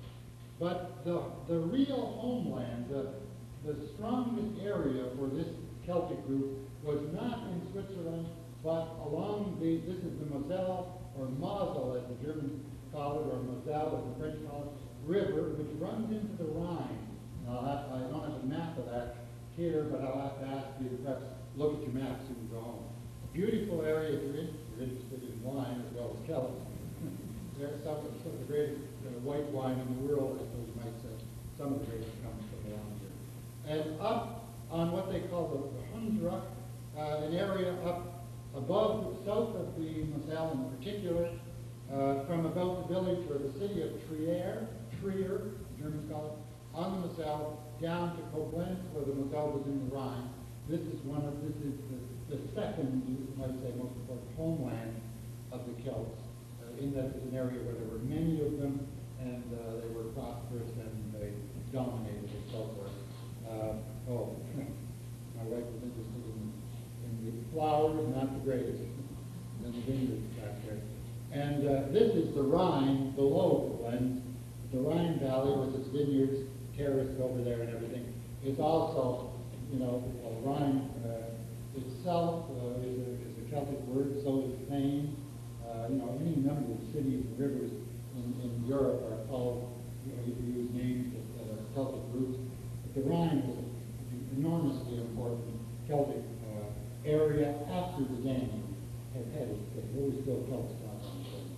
But the, the real homeland, the, the strongest area for this Celtic group was not in Switzerland, but along the, this is the Moselle, or Mosel as the Germans call it, or Moselle as the French call it, river, which runs into the Rhine. Now, I, I don't have a map of that here, but I'll have to ask you to perhaps look at your maps and go home. Beautiful area if you're, in, you're interested in wine as well as Celts. There's some, some of the greatest uh, white wine in the world, I suppose you might say. Some of the greatest comes from around here. And up on what they call the, the Hundsruck, uh, an area up above, south of the Moselle in particular, uh, from about the village or the city of Trier, Trier, the Germans call it, on the Moselle, down to Koblenz, where the Moselle was in the Rhine. This is one of, this is the, the second, you might say, most important homeland of the Celts, uh, in that it's an area where there were many of them, and uh, they were prosperous and they dominated and so forth. Uh, oh, my wife was interested in, in the flowers, not the grapes, and the vineyards back there. And uh, this is the Rhine below Koblenz. The Rhine Valley with its vineyards terraced over there and everything. It's also, you know, uh, Rhine uh, itself uh, is, a, is a Celtic word, so is Seine. Uh, you know, any number of cities and rivers in, in Europe are called, you know, you can use names that are Celtic roots. But the Rhine was an enormously important Celtic uh, area after the Danube had had its day. There was still Celts down on the Danube.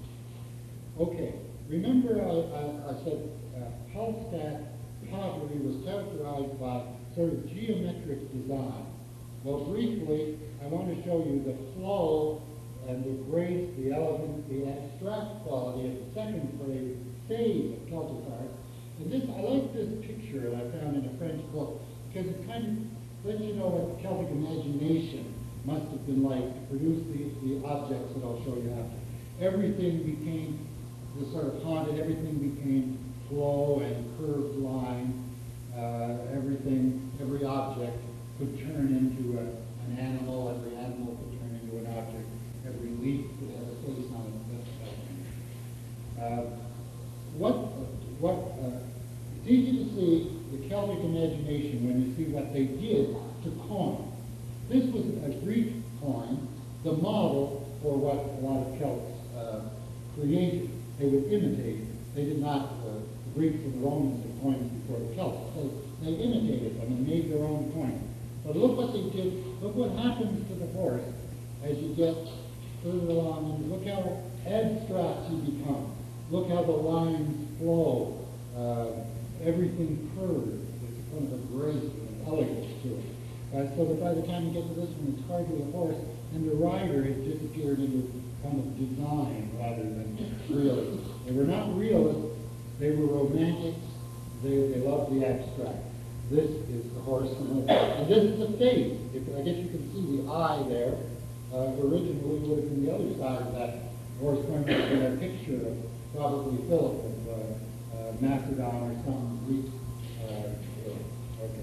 Okay, remember I, I, I said uh, Hallstatt pottery was characterized by sort of geometric design. Well, briefly, I want to show you the flow and the grace, the elegance, the abstract quality of the second phase, phase of Celtic art. And this, I like this picture that I found in a French book, because it kind of lets you know what the Celtic imagination must have been like to produce the, the objects that I'll show you after. Everything became the sort of haunted, everything became flow and curved line. Uh, everything, every object could turn into a, an animal, every animal could turn into an object, every leaf could have a face on it, that kind of thing. Uh, what, what, uh, it's easy to see the Celtic imagination when you see what they did to coin. This was a Greek coin, the model for what a lot of Celts uh, created. They would imitate it. They did not, uh, the Greeks and the Romans had coins before the Celts, so they imitated them and made their own coins. But look what they did, look what happens to the horse as you get further along, and look how abstract you become. Look how the lines flow, uh, everything curves. There's kind of a grace and elegance to it. Uh, so that by the time you get to this one, it's hardly a horse, and the rider has disappeared into kind of design rather than realism. They were not realists, they were romantics, they, they loved the abstract. This is the horse, and this is the face. If, I guess you can see the eye there. Uh, originally would have been the other side of that horse, going to be a picture of probably Philip of uh, uh, Macedon or some Greek. Uh, okay.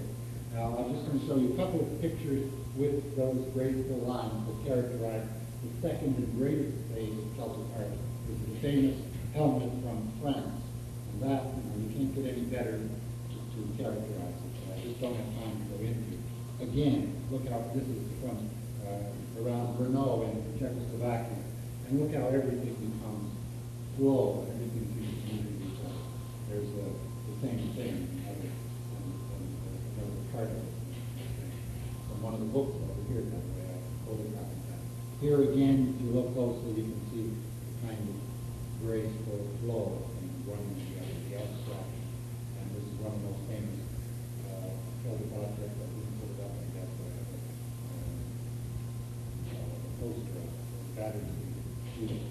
Now, I'm just going to show you a couple of pictures with those graceful lines that characterize the second and greatest phase of Celtic art. This is the famous helmet from France. And that, you know, you can't get any better to, to characterize it. I just don't have time to go into it. Again, look how this is from uh, around Brno in Czechoslovakia. And look how everything becomes flow, everything seems to move with each other. There's uh, the same thing in other, in, in, in another part of it. From one of the books over here that way, I photographed that. Here again, if you look closely, you can see the kind of graceful flow from one to the other, the abstract. And this is one of the most famous uh, Celtic objects that we can put it up like that. So I have a, uh, a poster of it, battered. Okay,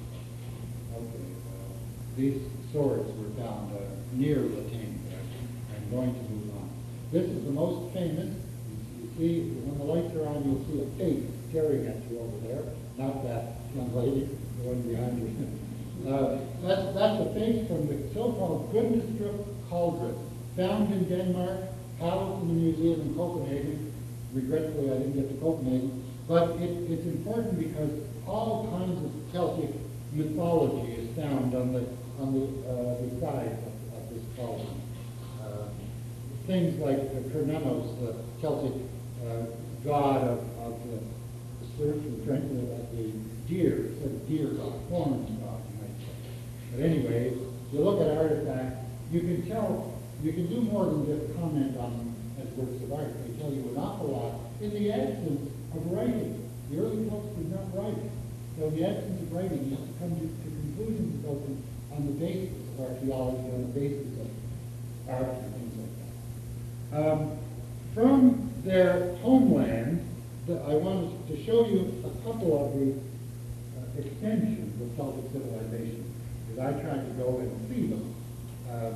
uh, these swords were found uh, near Latane. I'm going to move on. This is the most famous. You, you see, when the lights are on, you'll see a face staring at you over there. Not that young lady, the one behind you. uh, that's, that's a face from the so-called Gundestrup cauldron, found in Denmark, housed in the museum in Copenhagen. Regretfully, I didn't get to Copenhagen. But it, it's important because all kinds of Celtic mythology is found on the on the, uh, the side of, of this cauldron. Uh, things like uh, Cernunnos, the Celtic uh, god of, of the, the surf and strength of the deer, sort of deer god, horns god, you might say. But anyway, you look at artifacts, you can tell, you can do more than just comment on them as works of art. They tell you an awful lot in the absence of writing. The early Celts did not write. So in the absence of writing, you have to come to, to conclusions about them on the basis of archaeology, on the basis of art and things like that. Um, from their homeland, the, I wanted to show you a couple of the uh, extensions of Celtic civilization, because I tried to go and see them. Um,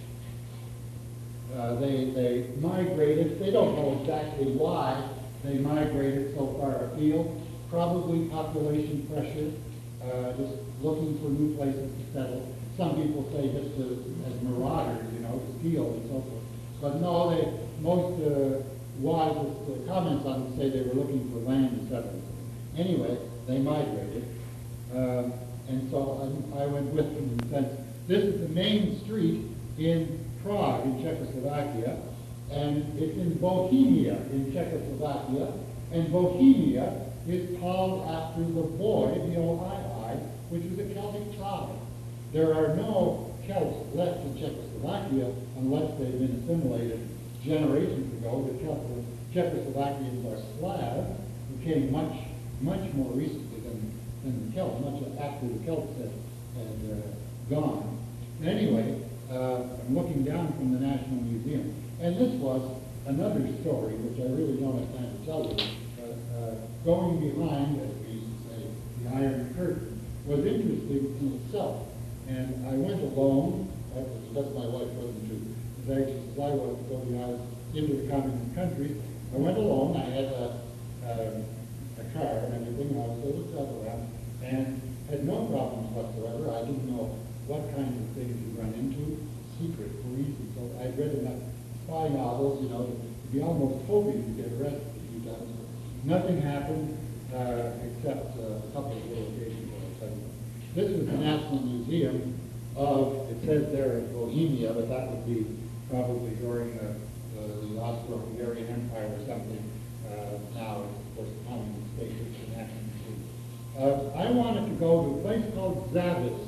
uh, they, they migrated, they don't know exactly why they migrated so far afield. Probably population pressure, uh, just looking for new places to settle. Some people say just to, as marauders, you know, to steal and so forth. But no, they, most uh, wisest uh, comments on them say they were looking for land to settle. Anyway, they migrated. Uh, and so I, I went with them in the sense, this is the main street in Prague, in Czechoslovakia, and it's in Bohemia, in Czechoslovakia, and Bohemia is called after the boy, B O I I, which was a Celtic tribe. There are no Celts left in Czechoslovakia unless they've been assimilated generations ago. The Celts, Czechoslovakians are Slavs, who came much, much more recently than, than the Celts, much after the Celts had, had uh, gone. Anyway, uh, I'm looking down from the National Museum, and this was another story, which I really don't have time to tell you. Uh, going behind, as we used to say, the Iron Curtain, was interesting in itself. And I went alone, uh, because my wife wasn't too as anxious as I was to go behind into the communist countries. I went alone, I had a, um, a car and everything, and I was able to travel around, and had no problems whatsoever. I didn't know what kinds of things you run into, secret, police, and so I'd read enough spy novels, you know, to, to be almost hoping to get arrested a few times. Nothing happened uh, except uh, a couple of little occasions where I tell you. This was the National Museum of, it says there in Bohemia, but that would be probably during the, the, the Austro-Hungarian Empire or something. Uh, now it's, of course, the communist state, which is the National Museum. Uh, I wanted to go to a place called Zavist,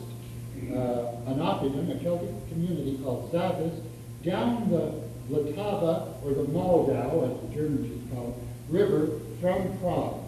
uh, an oppidum, a Celtic community called Zavist, down the Vltava, or the Moldau, as the Germans used to call it, river from Prague.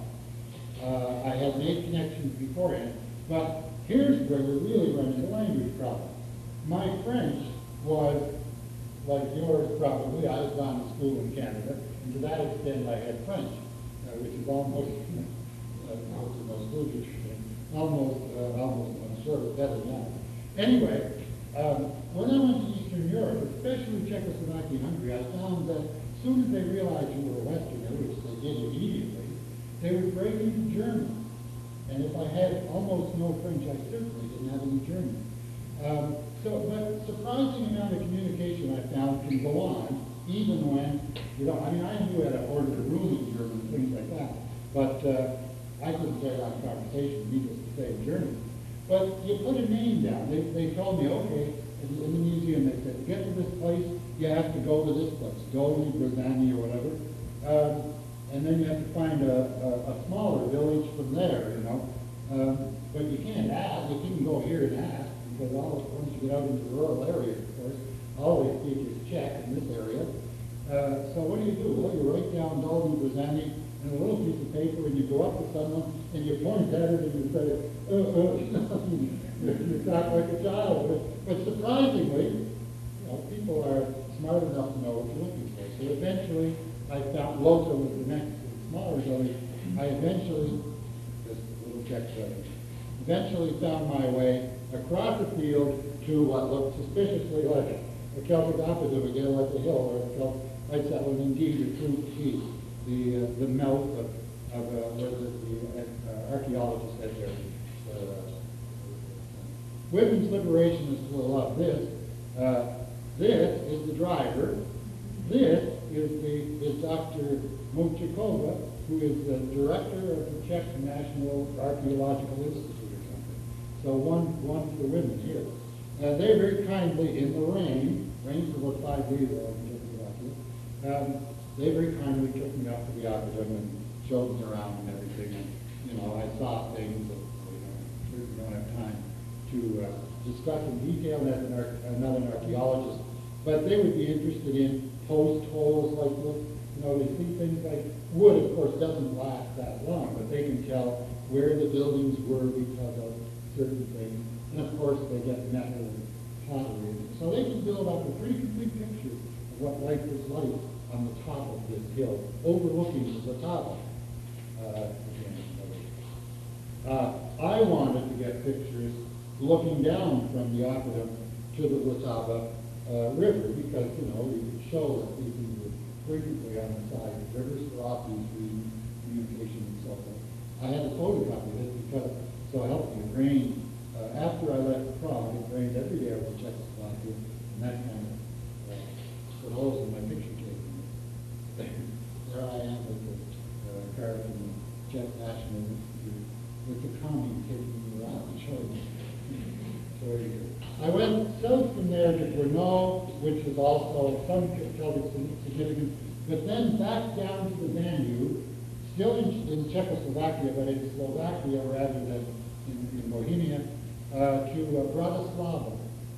Uh, I had made connections beforehand, but here's where we really run into language problems. My French was, like yours probably, I was gone to school in Canada, and to that extent I had French, uh, which is almost, uh, most of those schools, almost, uh, almost, I'm sure, better now. Anyway, um, when I went to Eastern Europe, especially Czechoslovakia and Hungary, I found that as soon as they realized you were a Westerner, which they did immediately, they would break into German. And if I had almost no French, I certainly didn't have any German. Um, so, but surprising amount of communication I found can go on even when, you know, I mean, I knew how to order a room in German and things like that, but uh, I couldn't carry on a conversation, needless to say, in German. But you put a name down. They, they told me, okay, in, in the museum, they said, to get to this place, you have to go to this place, Dolny, Brezani, or whatever. Um, and then you have to find a, a, a smaller village from there, you know. Um, but you can't ask, you can go here and ask, because all, once you get out into the rural area, of course, all they speak is Czech in this area. Uh, so what do you do? Well, you write down Dolny, Brezani, and a little piece of paper, and you go up to someone, and you point at it, and you say, uh, uh, you talk like a child. But, but surprisingly, you know, people are smart enough to know what you're looking for. So eventually, I found Lota was the next smaller village. I eventually, just a little Czech village, eventually found my way across the field to what looked suspiciously like a Celtic opposite again, like a hill, or a Celtic, like that was indeed a true peak. The, uh, the mouth of, of uh, where the, the uh, archaeologists had their uh, women's liberationists will love this. Uh, this is the driver. This is the is Doctor Movchikova, who is the director of the Czech National Archaeological Institute or something. So one one for the women here. Uh, they very kindly, in the rain, rain for about five days there in Czechoslovakia, um, they very kindly took me up to the Oppidum and showed me around and everything. And, you know, I saw things that, you know, we don't have time to uh, discuss in detail as an ar- another archaeologist. But they would be interested in post holes like this. You know, they see things like wood, of course, doesn't last that long, but they can tell where the buildings were because of certain things. And of course, they get metal and pottery. So they can build up a pretty complete picture of what life was like on the top of this hill, overlooking the Vltava. Uh, uh, I wanted to get pictures looking down from the Oppidum to the Vltava uh, River because, you know, you could show that these things were frequently on the side of rivers for obvious reasons, communication and so forth. I had a photocopy of it because, so help me, it rained. Uh, after I left Prague, it rained every day over Czechoslovakia, and that kind of uh, put holes in my picture tape. There I am with the uh, card from the Czech National Institute, with the commie taking me around and showing me. So very good. I went south from there to Brno, which is also some Celtic significance, but then back down to the Danube, still in, in Czechoslovakia, but in Slovakia rather than in, in Bohemia, uh, to uh, Bratislava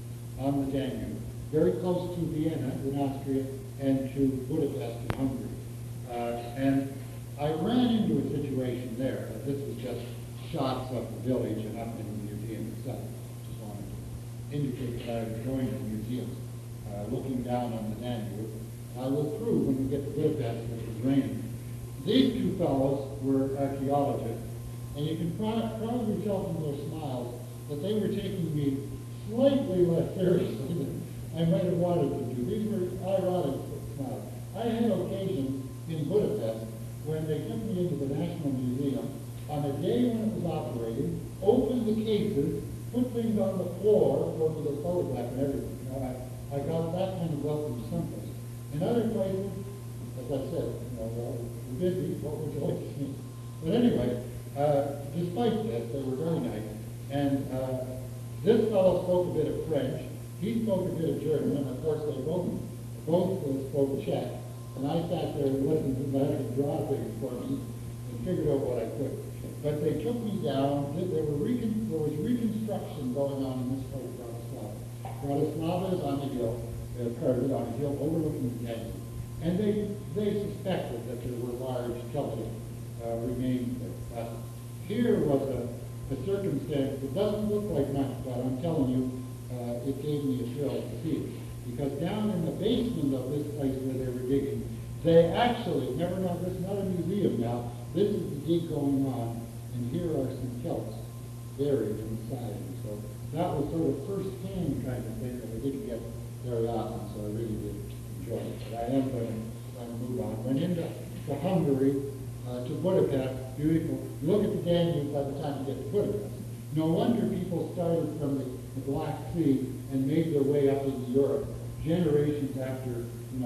on the Danube, very close to Vienna in Austria, and to Budapest in Hungary. Uh, and I ran into a situation there. Uh, this was just shots of the village and up in the museum itself. Just wanted to indicate that I was going to the museum, uh, looking down on the Danube. I was through when we get to Budapest, which was raining. These two fellows were archaeologists, and you can pro- probably tell from their smiles that they were taking me slightly less seriously than I might have wanted to do. These were ironic smiles. I had occasions in Budapest when they took me into the National Museum on a day when it was operating, opened the cases, put things on the floor for the photograph and everything. You know, I, I got that kind of welcome someplace. In other places, as I said, you know, well, we're busy, what would you like to see? But anyway, uh, despite this, they were very nice. And uh, this fellow spoke a bit of French. He spoke a bit of German, and of course they both, both uh, spoke Czech. And I sat there and listened to them and draw things for me and figured out what I could. But they took me down. There, were recon, there was reconstruction going on in this place, Bratislava. Bratislava is on a hill, uh, part of it on a hill overlooking the Danube. And they, they suspected that there were large Celtic uh, remains there. But here was a, a circumstance that doesn't look like much, but I'm telling you, uh, it gave me a thrill to see it. Because down in the basement of this place where they were digging, they actually, never know, this is not a museum now, this is the dig going on, and here are some Celts buried inside. And so that was sort of first-hand kind of thing that I didn't get very often, so I really did enjoy it. But I am going to, going to move on. Went into to Hungary, uh, to Budapest, beautiful. You look at the Danube by the time you get to Budapest. No wonder people started from the, the Black Sea and made their way up into Europe generations after, you know,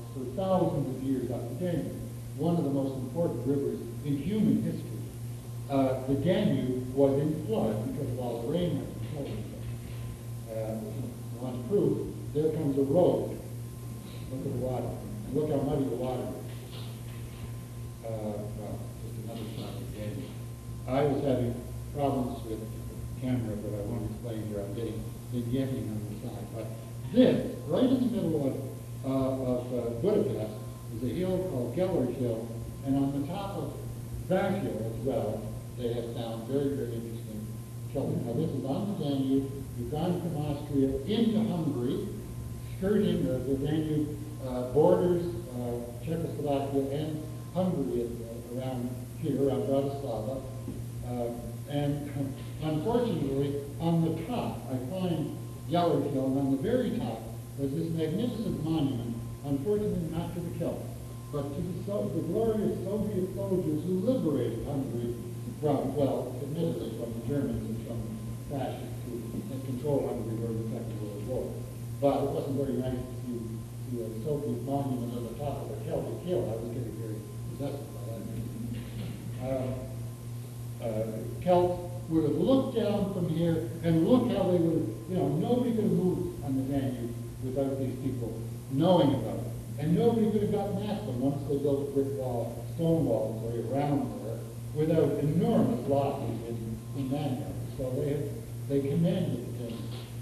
for thousands of years up the Danube, one of the most important rivers in human history. Uh, the Danube was in flood because of all the rain that was falling. Uh, you want proof? There comes a road. Look at the water. And look how muddy the water is. Uh, well, just another shot of the Danube. I was having problems with the camera, but I won't explain here. I'm getting vignetting on the side. But this, right in the middle of, uh, of uh, Budapest, is a hill called Gellert Hill, and on the top of that hill as well, they have found very, very interesting shelter. Now this is on the Danube. You've gone from Austria into Hungary, skirting the, the Danube uh, borders, uh, Czechoslovakia and Hungary uh, around here, around Bratislava. Uh, and unfortunately, on the top, I find Gellert Hill, and on the very top was this magnificent monument, unfortunately not to the Celts, but to the, so, the glorious Soviet soldiers who liberated Hungary from, well, admittedly from the Germans and from fascists who had controlled Hungary during the Second World War. But it wasn't very nice to see, see a Soviet monument on the top of a Celtic hill. I was getting very possessed by that. Uh, uh, Celts would have looked down from here and look how they would have, you know, nobody could have moved on the Danube without these people knowing about it. And nobody could have gotten at them once they built a brick wall, stone wall way around there without enormous losses in, in manpower. So they they commanded the Danube.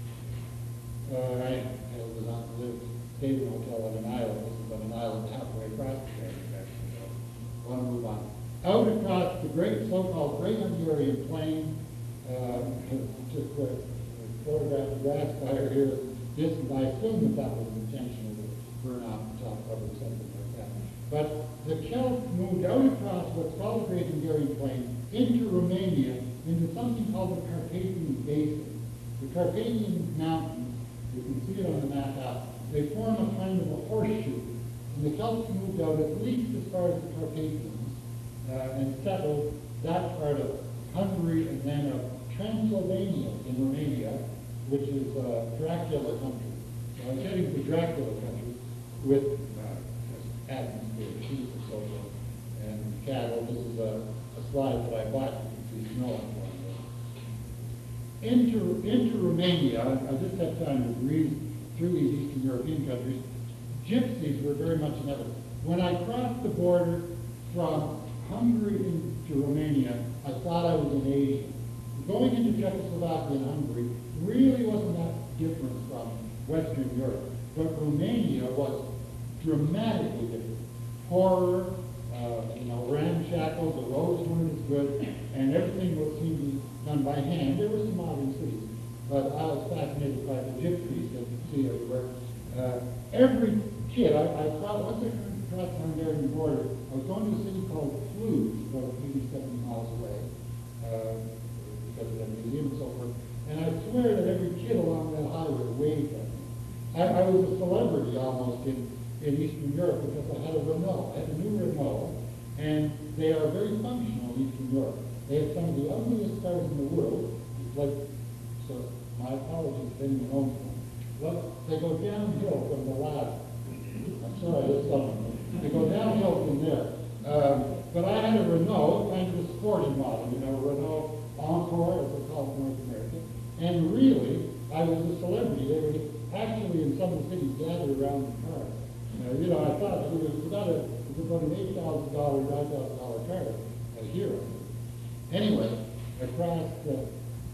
Uh, I, I was on the live, stayed in a hotel on an island. This is on an island halfway across the Danube, actually. So I want to move on. Out across the great, so-called Great Hungarian Plain, uh, just a photograph of grass fire here. This, I assume that that was intentional to burn off the top of it or something like that. But the Celts moved out across what's called the Great Hungarian Plain into Romania, into something called the Carpathian Basin. The Carpathian Mountains, you can see it on the map out, they form a kind of a horseshoe. And the Celts moved out at least as far as the Carpathians uh, and settled that part of Hungary and then of Transylvania in Romania, which is uh, Dracula country. So I'm getting to Dracula country with uh, atmosphere, cheese and so forth, and cattle. This is a, a slide that I bought. You can see snow on it. Into, into Romania, I, I just had time to breeze through these Eastern European countries. Gypsies were very much in evidence. When I crossed the border from Hungary into Romania, I thought I was in Asia. Going into Czechoslovakia and Hungary really wasn't that different from Western Europe. But Romania was dramatically different. Poorer, uh, you know, ramshackle, the roads weren't as good, and everything would seem to be done by hand. There were some modern cities, but I was fascinated by the gypsies that you see everywhere. Uh, every kid, I, I thought, once I crossed the Hungarian border, I was going to a city called Cluj, about maybe seventy miles away, uh, because of that museum and so forth. And I swear that every kid along that highway waved at me. I, I was a celebrity almost in, in Eastern Europe because I had a Renault. I had a new Renault, and they are very functional in Eastern Europe. They have some of the ugliest cars in the world. It's like, so my apologies if anyone owns one. Well, they go downhill from the ladder. I'm sorry, that's something. They go downhill from there. Um, but I had a Renault, kind of a sporting model, you know, Renault Encore, as they call it in North America. And really, I was a celebrity. They would actually, in some of the cities, gather around the car. Uh, you know, I thought it was about a, it was about an eight thousand dollar, nine thousand dollar car a year. Anyway, across the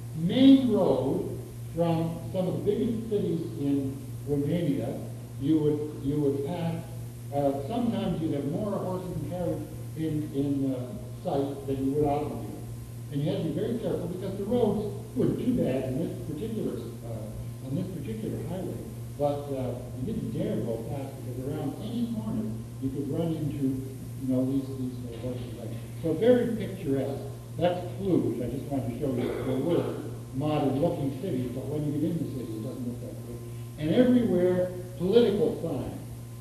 main road from some of the biggest cities in Romania, you would you would pass. Uh, sometimes you'd have more horses and carriage in in uh, sight than you would automobiles, and you had to be very careful because the roads weren't too bad in this particular uh, on this particular highway. But uh, you didn't dare go fast because around any corner you could run into you know these these uh, horses. Like, so very picturesque. That's Cluj. I just wanted to show you there were modern-looking cities, but when you get in the city, it doesn't look that good. And everywhere, political signs.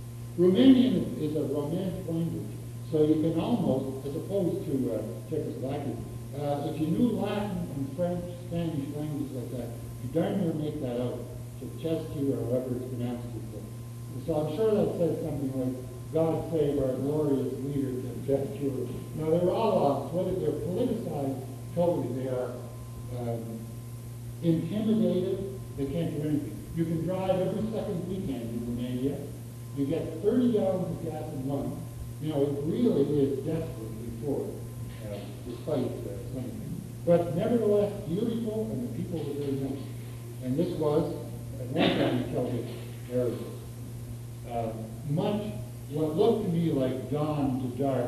Romanian is, is a Romantic language, so you can almost, as opposed to uh, Czechoslovakian, uh, if you knew Latin and French, Spanish language like that, you darn near make that out. Ceausescu or however it's pronounced. So I'm sure that said something like, God save our glorious leaders and death cure. No, they were all on, whether they're politicized, totally, they are um, intimidated, they can't do anything. You can drive every second weekend in Romania, you get thirty gallons of gas in one. You know, it really is desperately poor, uh, despite uh, something. But nevertheless, beautiful, and the people were very nice. And this was, at one time, the Celtic area. Uh, much, what looked to me like dawn to dark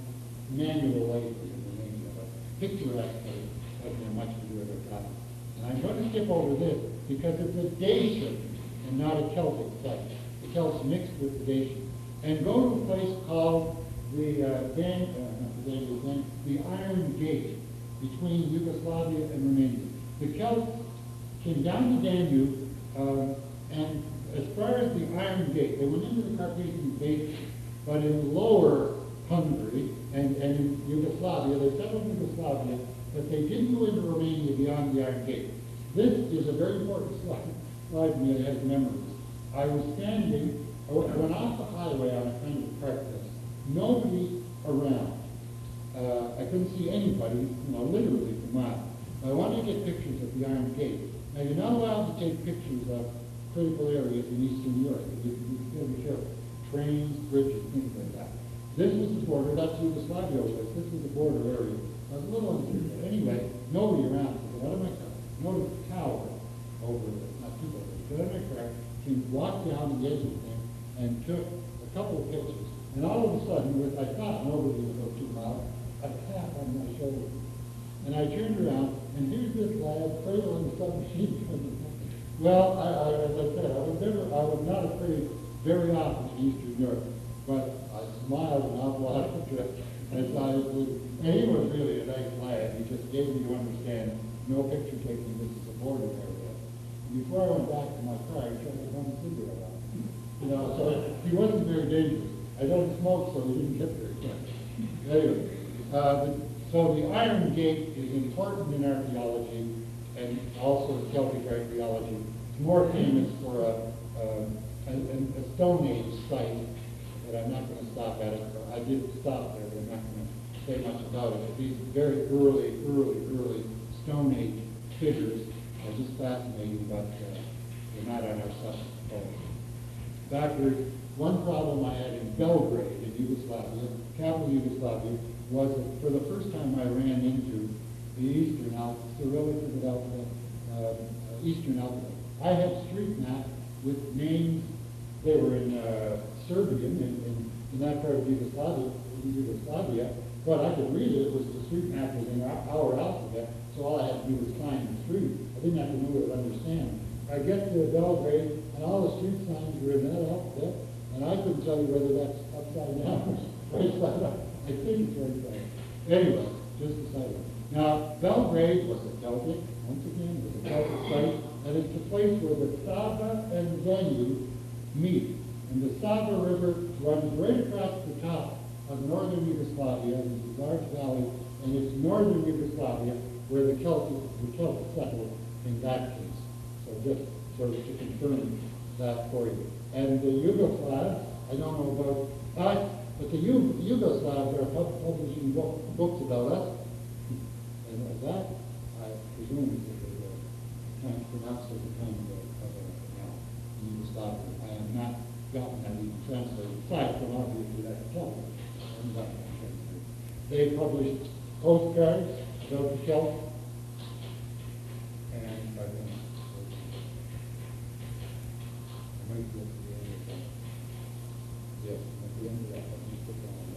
manual labor in Romania, but picturesque place, doesn't have much to do with our topic. And I'm going to skip over this because it's a Dacian and not a Celtic site. The Celts mixed with the Dacian. And go to a place called the uh, Dan, uh, not the Danube, Dan, the Iron Gate between Yugoslavia and Romania. The Celts came down the Danube, uh, and as far as the Iron Gate, they went into the Carpathian Basin, but in lower Hungary and, and in Yugoslavia, they settled in Yugoslavia, but they didn't go into Romania beyond the Iron Gate. This is a very important slide, slide for me that has memories. I was standing, I went off the highway on a kind of park place, nobody around. Uh, I couldn't see anybody, you know, literally for miles. I wanted to get pictures of the Iron Gate. Now, you're not allowed to take pictures of critical areas in Eastern Europe. You, you got to be careful. Trains, bridges, things like that. This was the border. That's Yugoslavia was. This was the border area. I was a little unsure. But anyway, nobody around. So I got out of my car. Noticed a tower over there. Not too bad. Got out of my car. Came, walked down the edge of the thing and took a couple of pictures. And all of a sudden, with I thought nobody would go too miles, a tap on my shoulder. And I turned around, and here's this lad cradling some machine gun. Well, I, I, as I said, I was never, I was not afraid very often in Eastern Europe, but I smiled an awful lot at it as I was, and he was really a nice lad. He just gave me to understand, no picture taking, this is a border area. And before I went back to my car, he tried to run a cigarette out. You know, so he wasn't very dangerous. I don't smoke, so he didn't get very quick. Anyway, uh, the, so the Iron Gate is important in archaeology and also Celtic archaeology. It's more famous for a, a, a, a Stone Age site, but I'm not going to stop at it. I did stop there, but I'm not going to say much about it. These very early, early, early Stone Age figures are just fascinating, but uh, they're not on our subject. Back there, one problem I had in Belgrade, in Yugoslavia, capital Yugoslavia, was that for the first time I ran into the Eastern Alphabet, Cyrillic alphabet, uh, Eastern alphabet. I had street maps with names. They were in uh, Serbian, in, in, in that part of Yugoslavia, Yugoslavia, but I could read it. It was the street map was in our, our alphabet, so all I had to do was find the street. I didn't have to know it to understand. I get to Belgrade, and all the street signs were in that alphabet, and I couldn't tell you whether that's upside down or right side up. I think it's right side. Anyway, just the side. Now, Belgrade was a Celtic, once again, was a Celtic site, and it's the place where the Sava and the Danube meet. And the Sava River runs right across the top of northern Yugoslavia. There's a large valley, and it's northern Yugoslavia where the Celtic, the Celtic settled in that case. So just sort of to confirm that for you. And the Yugoslavs, I don't know about us, but the Yug Yugoslavs are pub publishing book, books about us. And that, I presume, is a kind of pronounced as a kind of a, of a you know, Yugoslavia. I have not gotten that even translated, aside from obviously that Celtic. They published postcards about the Celts, and I don't know. I might go to the end of that. Yes, at the end of that, let me put down.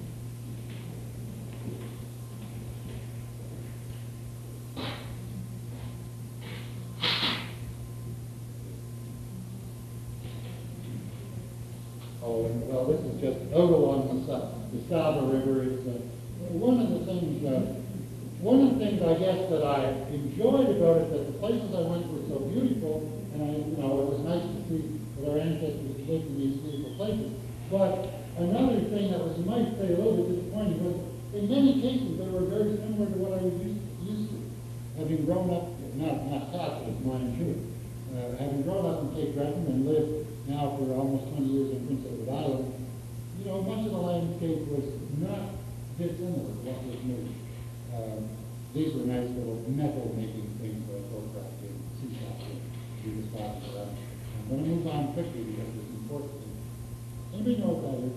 Oh, and, well, this is just out along the, Sa the Sava River. It's uh, one of the things, uh, one of the things I guess that I enjoyed about it, that the places I went were so beautiful, and I, you know, it was nice to see that our ancestors lived in these beautiful places. But another thing that was, you might say, a little bit disappointing was, in many cases, they were very similar to what I was used, used to, having grown up, not, not Catholic, mind you. uh, having grown up in Cape Breton and lived now for almost twenty years in Prince Edward Island, you know, much of the landscape was not dissimilar to what was new. Um, these were nice little metal-making things like photographic sea capture, do the spots around. I'm going to move on quickly because it's important. Anybody know what that is?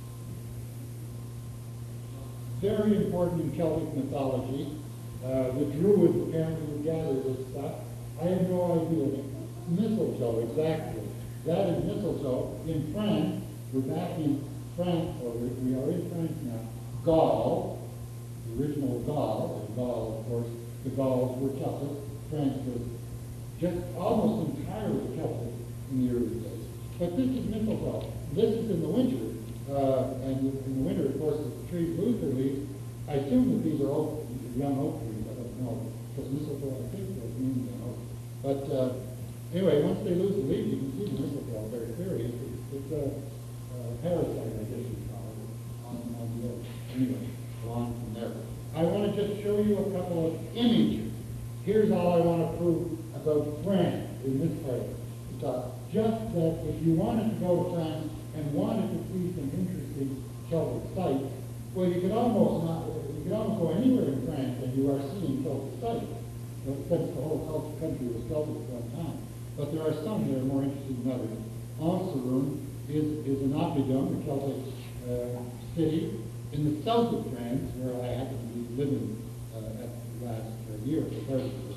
Very important in Celtic mythology. Uh, the Druids apparently would gather this stuff. I have no idea. Mistletoe, exactly. That is mistletoe. In France, we're back in France, or we we are in France now. Gaul, the original Gaul, and Gaul, of course, the Gauls were Celtic. France was just almost entirely Celtic in the early days. But this is mistletoe. This is in the winter, uh, and in the winter, of course, the trees lose their leaves. I assume that these are oak, young oak trees. I don't know, because mistletoe, I think, was means young oak. But uh, anyway, once they lose the leaves, you can see the mistletoe very clearly. It's, it's a uh, parasite, I guess you'd call it, on, on the oak. Anyway, along from there. I want to just show you a couple of images. Here's all I want to prove about France in this place. It's uh, just that if you wanted to go to France and wanted to see some interesting Celtic sites, well, you could almost not, you could almost go anywhere in France and you are seeing Celtic sites. Well, since the whole Celtic country was Celtic at one time. But there are some that are more interesting than others. Anserun is, is an oppidum, a Celtic uh, city, in the south of France, where I happen to be living uh, at the last uh, year for part of it.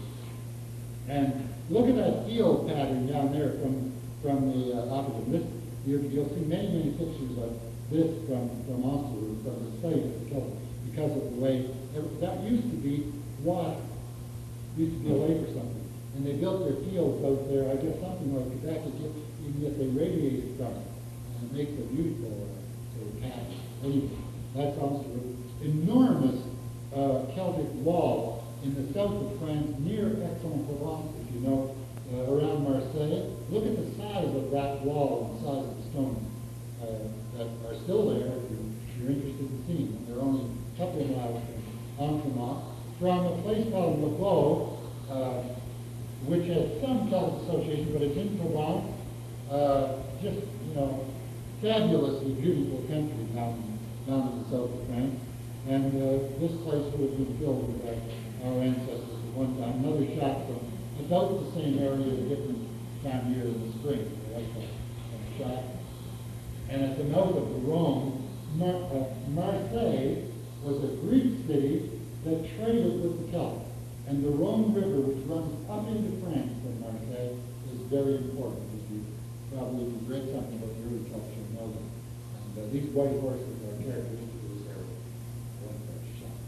And look at that field pattern down there from, from the uh, oppidum. This, you'll, you'll see many, many pictures of this from, from Anserun, from the site of the Celtic, because of the way, that used to be water, used to be a lake or something. And they built their fields out there, I guess something like that, to get, you can get they radiated from it. And it makes a beautiful uh, sort of pattern. Anyway, that's also an enormous uh, Celtic wall in the south of France, near Aix-en-Provence, if you know, uh, around Marseille. Look at the size of that wall and the size of the stones uh, that are still there if you're, if you're interested in seeing them. They're only a couple of miles from Ancamont. From a place called Le Beau, uh, which has some Celtic association, but it's in Provence. Uh, just, you know, fabulously beautiful country down, down in the south of France. And uh, this place would have been filled with uh, our ancestors at one time. Another shot from about the same area at a different time here in the spring. I like that uh, shot. And at the mouth of the Rhone, Mar uh, Marseille was a Greek city that traded with the Celts. And the Rhone River, which runs up into France from Marseille, is very important. If you probably if you've read something about the early Celts, you'll know that. And uh, these white horses are characteristic of this area. I like that shot.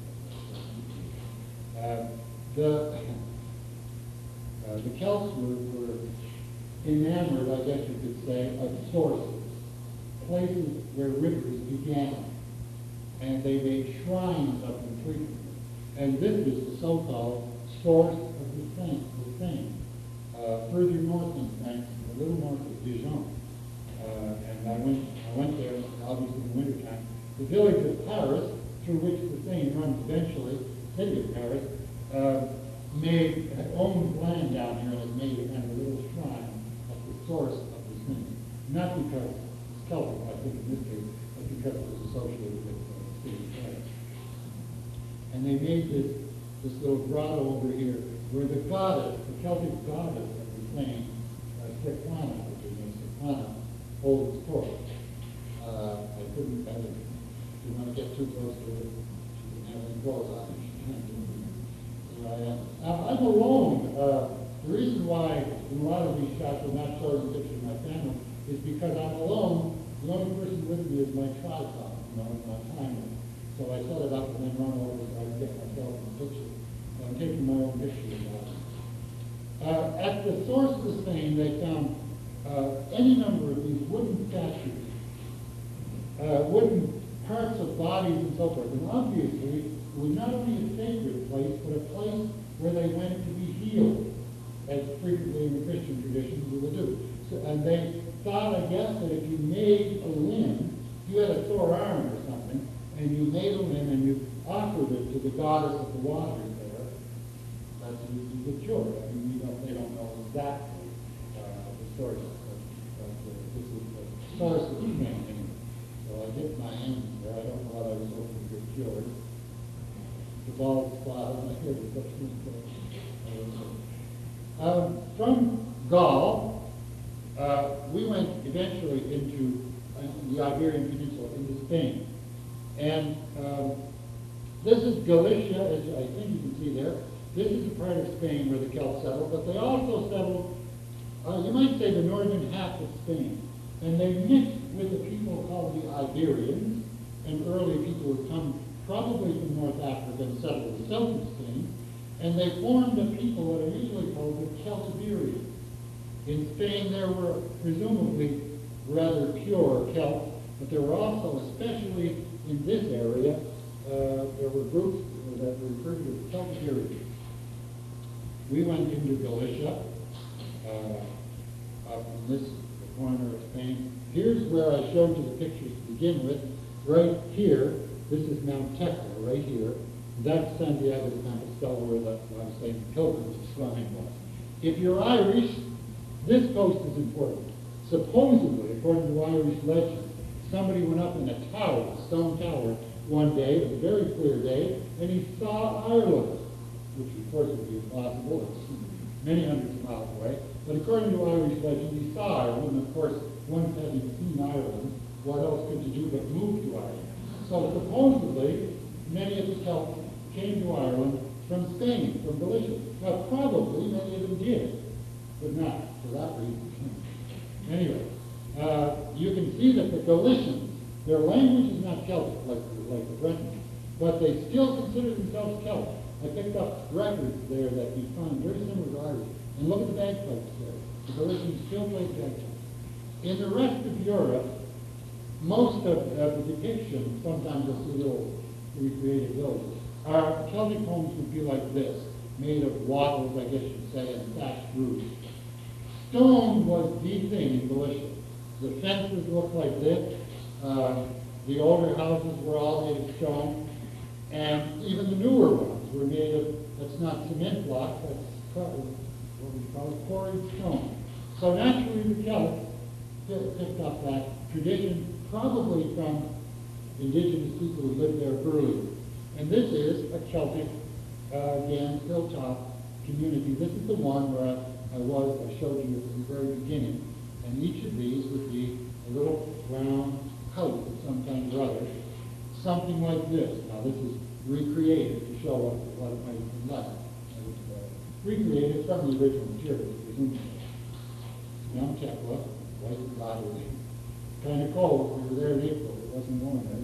Uh, the uh, the Celts were, were enamored, I guess you could say, of sources, places where rivers began, and they made shrines of them frequently. And this is the so-called source of the Seine, the Seine. Uh, further north in France, a little north of Dijon. Uh, and I went, I went there, obviously in the wintertime. The village of Paris, through which the Seine runs eventually, the city of Paris, uh, made, had owned land down here and has made a kind of a little shrine of the source of the Seine. Not because it's Celtic, I think in this case, but because it was associated with uh, the city of Paris. And they made this, this little grotto over here where the goddess, the Celtic goddess of the Seine, uh, Seclana, which is named Seclana, holds court. Uh, I couldn't, I didn't, if you want to get too close to it, she can have any clothes on. She can't do anything. Here I am. Now, I'm alone. Uh, the reason why in a lot of these shots I'm not showing a picture of my family is because I'm alone. The only person with me is my tripod, you know, my timer. So I set it up and then run over so I can get myself in the picture. So I'm taking my own picture of that. Uh, at the source of the Seine, they found uh, any number of these wooden statues, uh, wooden parts of bodies and so forth. And obviously, it was not only a sacred place, but a place where they went to be healed, as frequently in the Christian tradition we would do. So, and they thought, I guess, that if you made a limb, if you had a sore arm or something, and you made a limb and you offered it to the goddess of the waters there, that's usually the cure. I mean, we don't, they don't know exactly. source, but, but uh, this is the source of the Spain anyway. So I dipped my hands there. I don't know what I was hoping to get cured. The bald spot on my head was such a mistake. I don't know. Um, from Gaul, uh, we went eventually into uh, the Iberian Peninsula, into Spain. And um, this is Galicia, as I think you can see there. This is the part of Spain where the Celts settled, but they also settled, uh, you might say, the northern half of Spain. And they mixed with the people called the Iberians, and early people who come probably from North Africa and settled the south of Spain. And they formed a people that are usually called the Celtiberians. In Spain, there were presumably rather pure Celts, but there were also, especially in this area, uh, there were groups that were referred to as Celtiberians. We went into Galicia, uh, up in this corner of Spain. Here's where I showed you the pictures to begin with. Right here, this is Mount Tecla, right here. That's Santiago de Compostela, where the, I was saying, pilgrim's shrine was. If you're Irish, this coast is important. Supposedly, according to Irish legend, somebody went up in a tower, a stone tower, one day, it was a very clear day, and he saw Ireland, which of course would be impossible, it's many hundreds of miles away. But according to Irish legend, he saw Ireland, and of course, once having seen Ireland, what else could you do but move to Ireland? So supposedly, many of the Celts came to Ireland from Spain, from Galicia. Now, probably many of them did, but not for that reason. Anyway, uh, you can see that the Galicians, their language is not Celtic like, like the Bretons, but they still consider themselves Celtic. I picked up records there that you find very similar to Irish. And look at the bagpipes there. The Galicians still play bagpipes. In the rest of Europe, most of uh, the depictions, sometimes you'll see little recreated villages, our Celtic homes would be like this, made of wattles, I guess you'd say, and thatched roofs. Stone was the thing in Galicia. The fences looked like this. Uh, the older houses were all made of stone. And even the newer ones were made of, that's not cement block, that's probably what we call quarried stone. So naturally the Celts picked up that tradition, probably from indigenous people who lived there earlier. And this is a Celtic, uh, again, hilltop community. This is the one where I, I was, I showed you at the very beginning. And each of these would be a little round house of some kind or other, something like this. Now this is recreated to show what, what it might have been like. It was uh, recreated from the original materials, presumably. Mount Tecla, white and godly. Kind of cold. We were there in April. It wasn't warm there.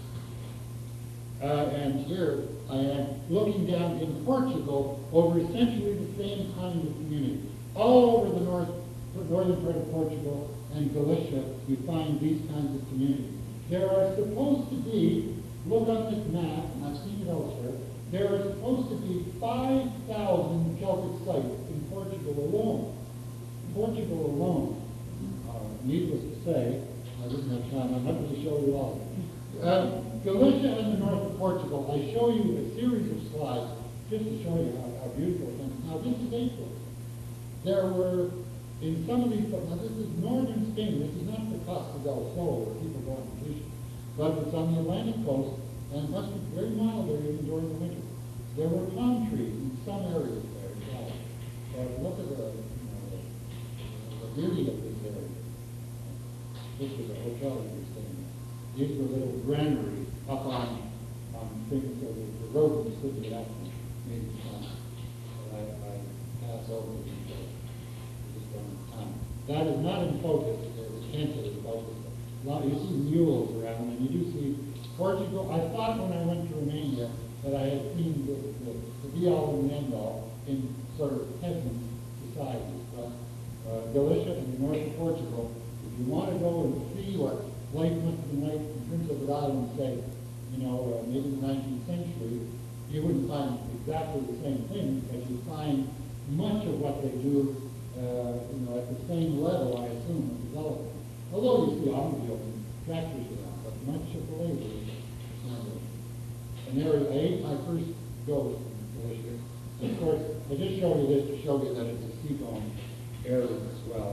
Uh, and here I am looking down in Portugal over essentially the same kind of community. All over the north, northern part of Portugal and Galicia, you find these kinds of communities. There are supposed to be, look on this map, and I've seen it elsewhere, there are supposed to be five thousand Celtic sites in Portugal alone. Portugal alone. Uh, needless to say, I didn't have time, I'm not going to show you all. Uh, Galicia and the north of Portugal, I show you a series of slides just to show you how, how beautiful it is. Now this is April. There were, in some of these, now this is northern Spain, this is not the Costa del Sol where people go on vacation, but it's on the Atlantic coast, and it must be very mild there even during the winter. There were palm trees in some areas there as well. But look at the, you know, the, the beauty of this area. This was a hotel you were staying in. These were little granaries up on, on things, so the, the road was couldn't get out and made it fun. But I, I pass over it because we just don't have time. That is not in focus. It was hinted in focus. A lot, you see mules around, and you do see Portugal. I thought when I went to Romania that I had seen the, the, the be-all and the end-all in sort of peasant societies. But uh, Galicia and the north of Portugal, if you want to go and see what life must have been like in Prince Edward Island, say, you know, uh, maybe in the nineteenth century, you wouldn't find exactly the same thing, but you find much of what they do, uh, you know, at the same level, I assume, of development. Although you see automobiles and tractors around, but much of the labor is not there. And there is eight, my first go in Galicia. And of course, I just showed you this to show you that it's a seagoing area as well.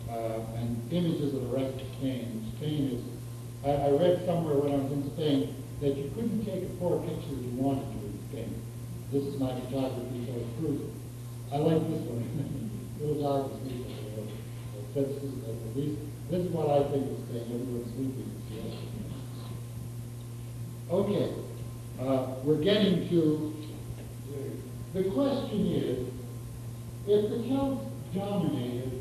uh, and images of the rest of Spain. Spain is, I, I read somewhere when I was in Spain that you couldn't take a poor picture if you wanted to in Spain. This is my photography, so it's cruising. I like this one. Little dog is sleeping. This is, at least, this is what I think of Spain. Everyone's sleeping. Okay, uh, we're getting to, the question is, if the Celts dominated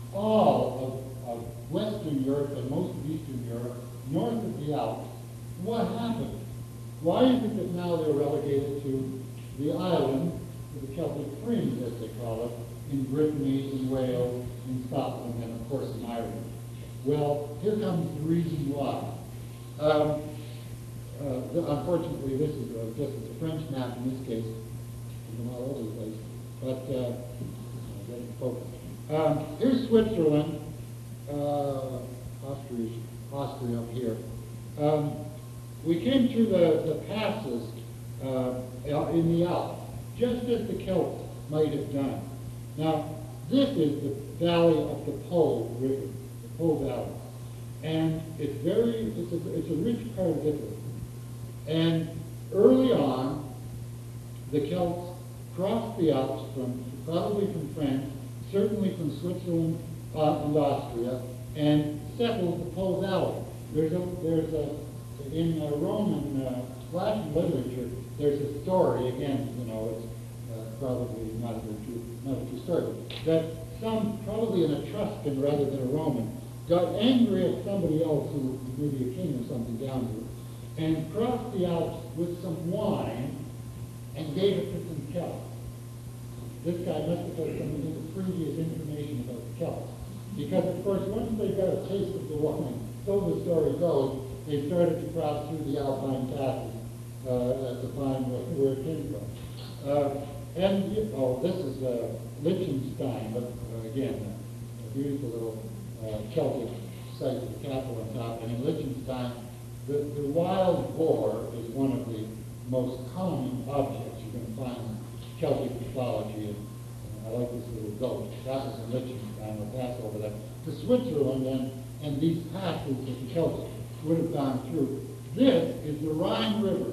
all of, of Western Europe and most of Eastern Europe, north of the Alps, what happened? Why is it that now they're relegated to the island, to the Celtic fringe, as they call it, in Brittany, in Wales, in Scotland, and of course in Ireland? Well, here comes the reason why. Um, uh, the, unfortunately, this is uh, just a French map in this case. It's all over the place. But uh, I'll get it focused. Um, here's Switzerland, uh, Austria, Austria up here. Um, we came through the, the passes uh, in the Alps, just as the Celts might have done. Now, this is the valley of the Po River, the Po Valley. And it's very, it's a, it's a rich part of Italy. And early on, the Celts crossed the Alps from, probably from France, certainly from Switzerland uh, and Austria, and settled the Po Valley. There's a, there's a, in uh, Roman, uh, Latin literature, there's a story, again, you know, it's uh, probably not a true, not a true story, that some, probably an Etruscan rather than a Roman, got angry at somebody else who maybe a king or something down here, and crossed the Alps with some wine and gave it to some Celts. This guy must have had some previous information about the Celts. Because, of course, once they got a taste of the wine, so the story goes, they started to cross through the Alpine passes uh, to find where, where it came from. Uh, and, oh, this is uh, Liechtenstein, but uh, again, a beautiful little uh, Celtic site with the capital on top. And in Liechtenstein, the, the wild boar is one of the most common objects you're going to find in Celtic mythology. And, uh, I like this little goat. That was in Liechtenstein. We'll pass over that. To Switzerland and, and these passes that the Celts would have gone through. This is the Rhine River,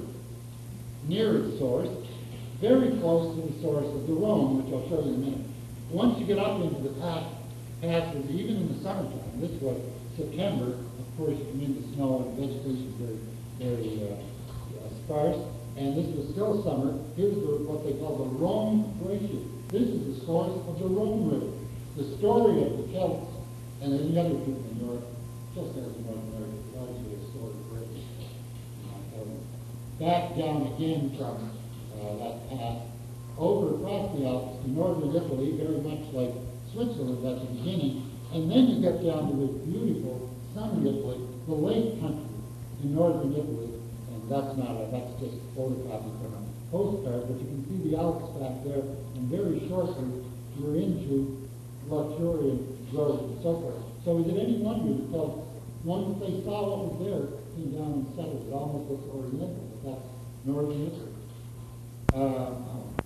near its source, very close to the source of the Rhone, which I'll show you in a minute. Once you get up into the pass, passes, even in the summertime, this was September, of course you come into snow and vegetation is very, very uh, uh, sparse, and this was still summer. Here's the, what they call the Rhone Glacier. This is the source of the Rhone River. The story of the Celts and any other people in Europe, just as in North America, largely a story of greatness. Back down again from uh, that path, over across the Alps to northern Italy, very much like Switzerland at the beginning, and then you get down to this beautiful sunny Italy, the Lake Country in northern Italy, and that's not a, that's just a photocopy from a postcard, but you can see the Alps back there, and very shortly we're into luxuriant growth and so forth. So is it any wonder that Celts, once they saw what was there, came down and settled? It almost looks oriental, but that's northern Italy. Uh,